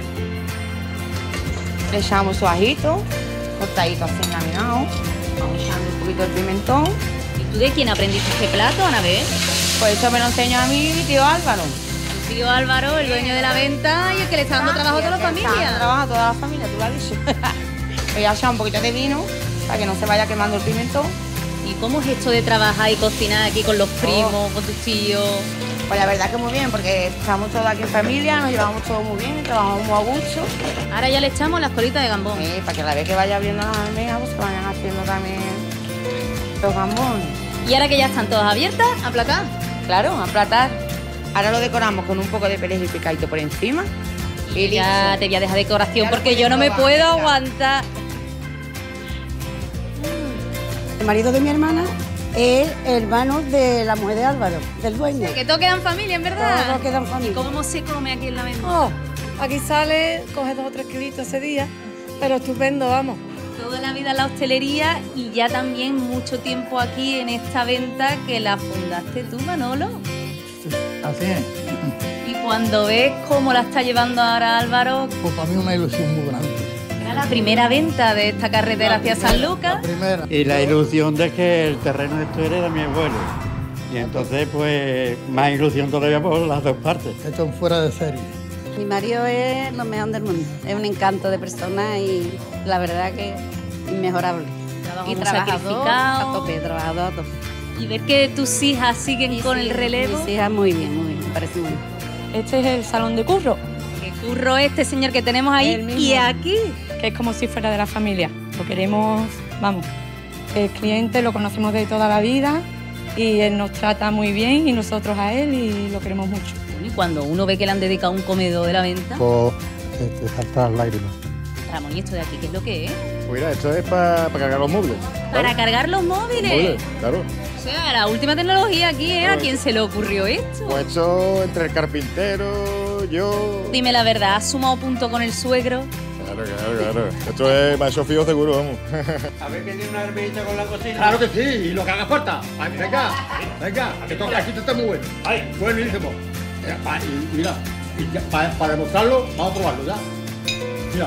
le echamos su ajito, cortadito así laminado, vamos echando un poquito de pimentón. ¿Y tú de quién aprendiste este plato, Anabel? Pues eso me lo enseñó a mí mi tío Álvaro. Tu tío Álvaro, el dueño de la venta y el que le está dando trabajo a toda la Está dando familia. trabajo a toda la familia, tú lo has dicho. Voy a echar un poquito de vino para que no se vaya quemando el pimentón. ¿Y cómo es esto de trabajar y cocinar aquí con los primos, con tus tíos? Pues la verdad que muy bien, porque estamos todos aquí en familia, nos llevamos todos muy bien, trabajamos muy a gusto. Ahora ya le echamos las colitas de gambón. Sí, para que a la vez que vaya abriendo las almejas, pues se vayan haciendo también los gambones. Y ahora que ya están todas abiertas, a platar. Claro, a platar. Ahora lo decoramos con un poco de perejil picadito por encima. Y ya listo. te voy a dejar decoración Ya lo porque yo no me podemos puedo probar, venga. aguantar. El marido de mi hermana es hermano de la mujer de Álvaro, del dueño. Que todo queda en familia, en verdad. Todo queda en familia. ¿Y cómo se come aquí en la venta? Oh, aquí sale, coge dos o tres kilitos ese día, pero estupendo, vamos. Toda la vida en la hostelería y ya también mucho tiempo aquí en esta venta que la fundaste tú, Manolo. Así es. Y cuando ves cómo la está llevando ahora Álvaro, Pues para mí una ilusión muy grande. era la primera venta de esta carretera hacia San Lucas. Primera. Y la ilusión de que el terreno de esto era de mi abuelo. Y entonces, pues, más ilusión todavía por las dos partes. Esto es fuera de serie. Mi marido es lo mejor del mundo. Es un encanto de persona y la verdad que inmejorable. Trabajo y muy trabajador sacrificado. a tope, trabajador a tope. Y ver que tus hijas siguen con el relevo. Mis hijas muy bien, muy bien, me parece muy bien. Este es el salón de curro. Que curro este señor que tenemos ahí El mismo. y aquí. Que es como si fuera de la familia. Lo queremos, vamos, el cliente lo conocemos de toda la vida y él nos trata muy bien y nosotros a él y lo queremos mucho. Y cuando uno ve que le han dedicado un comedor de la venta, Pues te saltan lágrimas. Ramón, ¿y esto de aquí qué es lo que es? Pues mira, esto es para cargar los muebles. Para cargar los móviles. Muebles, claro. O sea, la última tecnología aquí, ¿eh? ¿A quién se le ocurrió esto? Pues esto entre el carpintero, yo... Dime la verdad, ¿has sumado punto con el suegro? Claro, claro, claro. Esto es más Sofío seguro, vamos. A ver que tiene una hermanita con la cocina. Claro que sí, y lo que haga falta. Ay, venga, venga, que toca aquí está muy bueno. Ay, buenísimo. Mira, pa- y mira, y ya, para, para demostrarlo, vamos a probarlo ya. Mira.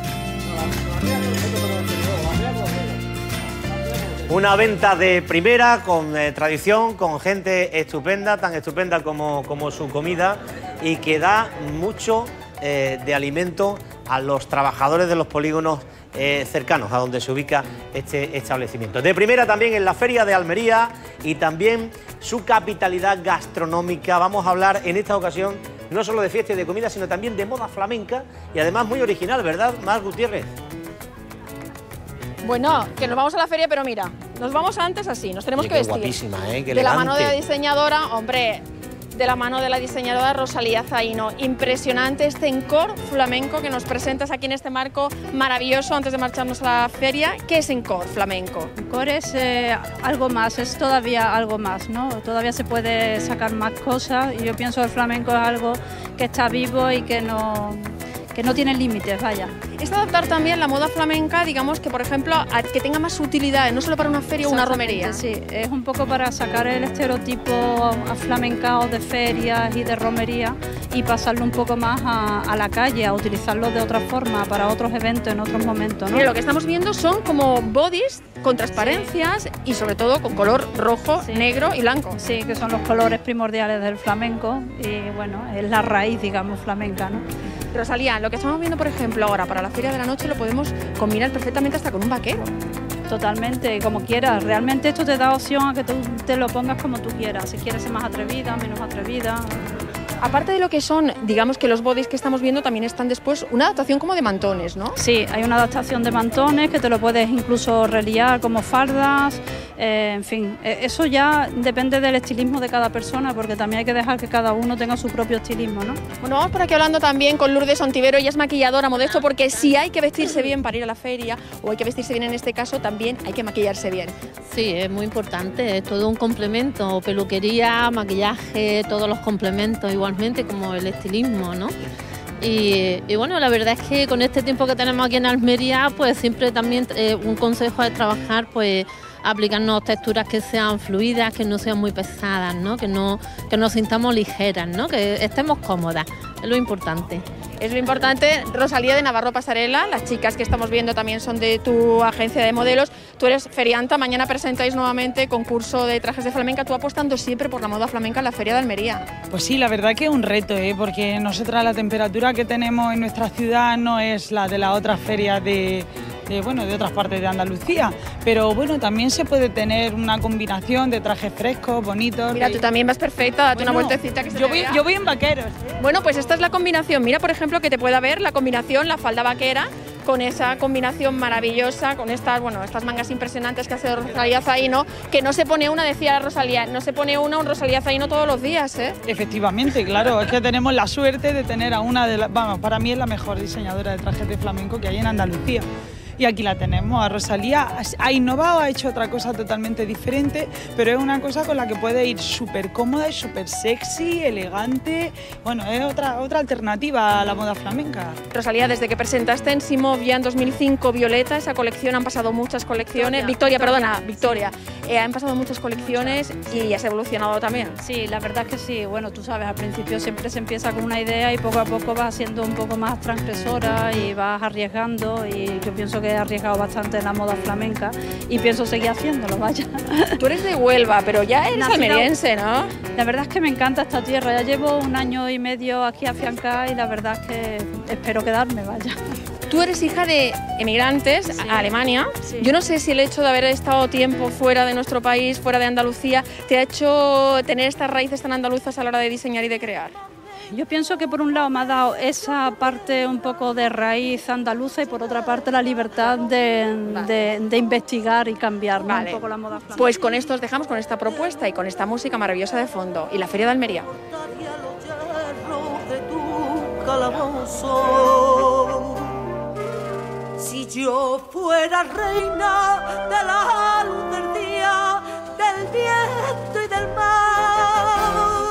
Una venta de primera, con eh, tradición, con gente estupenda, tan estupenda como, como su comida, y que da mucho eh, de alimento a los trabajadores de los polígonos eh, cercanos a donde se ubica este establecimiento. De primera también en la Feria de Almería y también su capitalidad gastronómica. Vamos a hablar en esta ocasión no solo de fiesta y de comida, sino también de moda flamenca y además muy original, ¿verdad, Mar Gutiérrez? Bueno, que nos vamos a la feria, pero mira, nos vamos antes así, nos tenemos Oye, que qué vestir. Guapísima, ¿eh? Qué de la mano de la elegante. diseñadora, hombre, de la mano de la diseñadora Rosalía Zaino. Impresionante este encore flamenco que nos presentas aquí en este marco maravilloso antes de marcharnos a la feria. ¿Qué es encore flamenco? Encore es eh, algo más, es todavía algo más, ¿no? Todavía se puede sacar más cosas y yo pienso que el flamenco es algo que está vivo y que no, que no tiene límites, vaya. Es adaptar también la moda flamenca, digamos que por ejemplo, a que tenga más utilidad, no solo para una feria o una romería. Sí, es un poco para sacar el estereotipo aflamencado de ferias y de romería y pasarlo un poco más a, a la calle, a utilizarlo de otra forma, para otros eventos, en otros momentos, ¿no? Mira, lo que estamos viendo son como bodies con transparencias sí. y sobre todo con color rojo, sí. negro y blanco. Sí, que son los colores primordiales del flamenco y bueno, es la raíz, digamos, flamenca, ¿no? Rosalía, lo que estamos viendo, por ejemplo, ahora para la Feria de la Noche lo podemos combinar perfectamente hasta con un vaquero. Totalmente, como quieras. Realmente esto te da opción a que tú te lo pongas como tú quieras. Si quieres ser más atrevida, menos atrevida. Aparte de lo que son, digamos que los bodies que estamos viendo también están después una adaptación como de mantones, ¿no? Sí, hay una adaptación de mantones que te lo puedes incluso reliar como fardas, eh, en fin, eso ya depende del estilismo de cada persona porque también hay que dejar que cada uno tenga su propio estilismo, ¿no? Bueno, vamos por aquí hablando también con Lourdes Ontivero, ella es maquilladora, Modesto, porque si hay que vestirse bien para ir a la feria o hay que vestirse bien en este caso, también hay que maquillarse bien. Sí, es muy importante, es todo un complemento, peluquería, maquillaje, todos los complementos igual como el estilismo, ¿no? Y, y bueno, la verdad es que con este tiempo que tenemos aquí en Almería, pues siempre también eh, un consejo es trabajar, pues aplicarnos texturas que sean fluidas, que no sean muy pesadas, ¿no? Que no, que nos sintamos ligeras, ¿no? Que estemos cómodas, es lo importante. Es lo importante. Rosalía de Navarro Pasarela, las chicas que estamos viendo también son de tu agencia de modelos. Tú eres ferianta, mañana presentáis nuevamente concurso de trajes de flamenca, tú apostando siempre por la moda flamenca en la Feria de Almería. Pues sí, la verdad que es un reto, ¿eh? Porque nosotras la temperatura que tenemos en nuestra ciudad no es la de las otras ferias de... De, bueno, de otras partes de Andalucía, pero bueno, también se puede tener una combinación de trajes frescos, bonitos. Mira, de... tú también vas perfecta, date bueno, una vueltecita que se yo te voy, vea. Yo voy en vaqueros. ¿eh? Bueno, pues esta es la combinación, mira por ejemplo que te pueda ver la combinación, la falda vaquera, con esa combinación maravillosa, con estas, bueno, estas mangas impresionantes que hace Rosalía Zaino, que no se pone una, decía Rosalía, no se pone una un Rosalía Zaino todos los días, ¿eh? Efectivamente, claro, es que tenemos la suerte de tener a una de las, vamos, para mí es la mejor diseñadora de trajes de flamenco que hay en Andalucía. Y aquí la tenemos, a Rosalía ha innovado, ha hecho otra cosa totalmente diferente, pero es una cosa con la que puede ir súper cómoda y súper sexy, elegante, bueno, es otra, otra alternativa a la moda flamenca. Rosalía, desde que presentaste en Simovia en dos mil cinco Violeta, esa colección, han pasado muchas colecciones, Victoria, Victoria perdona, Victoria, eh, han pasado muchas colecciones y has evolucionado también. Sí, la verdad es que sí, bueno, tú sabes, al principio siempre se empieza con una idea y poco a poco vas siendo un poco más transgresora y vas arriesgando y yo pienso que he arriesgado bastante en la moda flamenca y pienso seguir haciéndolo, vaya. Tú eres de Huelva, pero ya eres Nacida, almeriense, ¿no? La verdad es que me encanta esta tierra, ya llevo un año y medio aquí afiancada y la verdad es que espero quedarme, vaya. Tú eres hija de emigrantes sí. a Alemania. Sí. Yo no sé si el hecho de haber estado tiempo fuera de nuestro país, fuera de Andalucía, te ha hecho tener estas raíces tan andaluzas a la hora de diseñar y de crear. Yo pienso que por un lado me ha dado esa parte un poco de raíz andaluza y por otra parte la libertad de, vale. de, de investigar y cambiar, ¿no? Vale. Un poco la moda flamenca. Pues con esto os dejamos con esta propuesta y con esta música maravillosa de fondo y la Feria de Almería. Si yo fuera reina de la luz del día, del viento y del mar.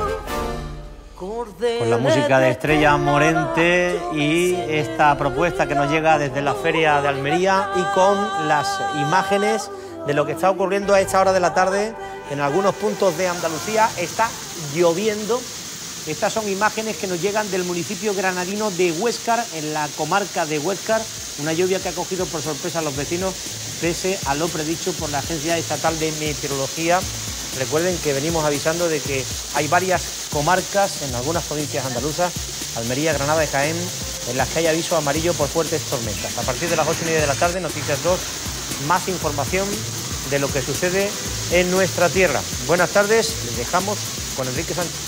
Con la música de Estrella Morente y esta propuesta que nos llega desde la Feria de Almería y con las imágenes de lo que está ocurriendo a esta hora de la tarde en algunos puntos de Andalucía. Está lloviendo. Estas son imágenes que nos llegan del municipio granadino de Huéscar, en la comarca de Huéscar. Una lluvia que ha cogido por sorpresa a los vecinos, pese a lo predicho por la Agencia Estatal de Meteorología. Recuerden que venimos avisando de que hay varias comarcas en algunas provincias andaluzas, Almería, Granada y Jaén, en las que hay aviso amarillo por fuertes tormentas. A partir de las ocho y media de la tarde, Noticias dos, más información de lo que sucede en nuestra tierra. Buenas tardes, les dejamos con Enrique Sánchez.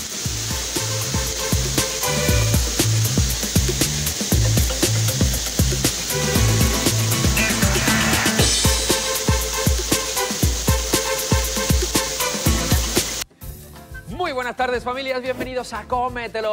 buenas tardes familias, bienvenidos a Cómetelo.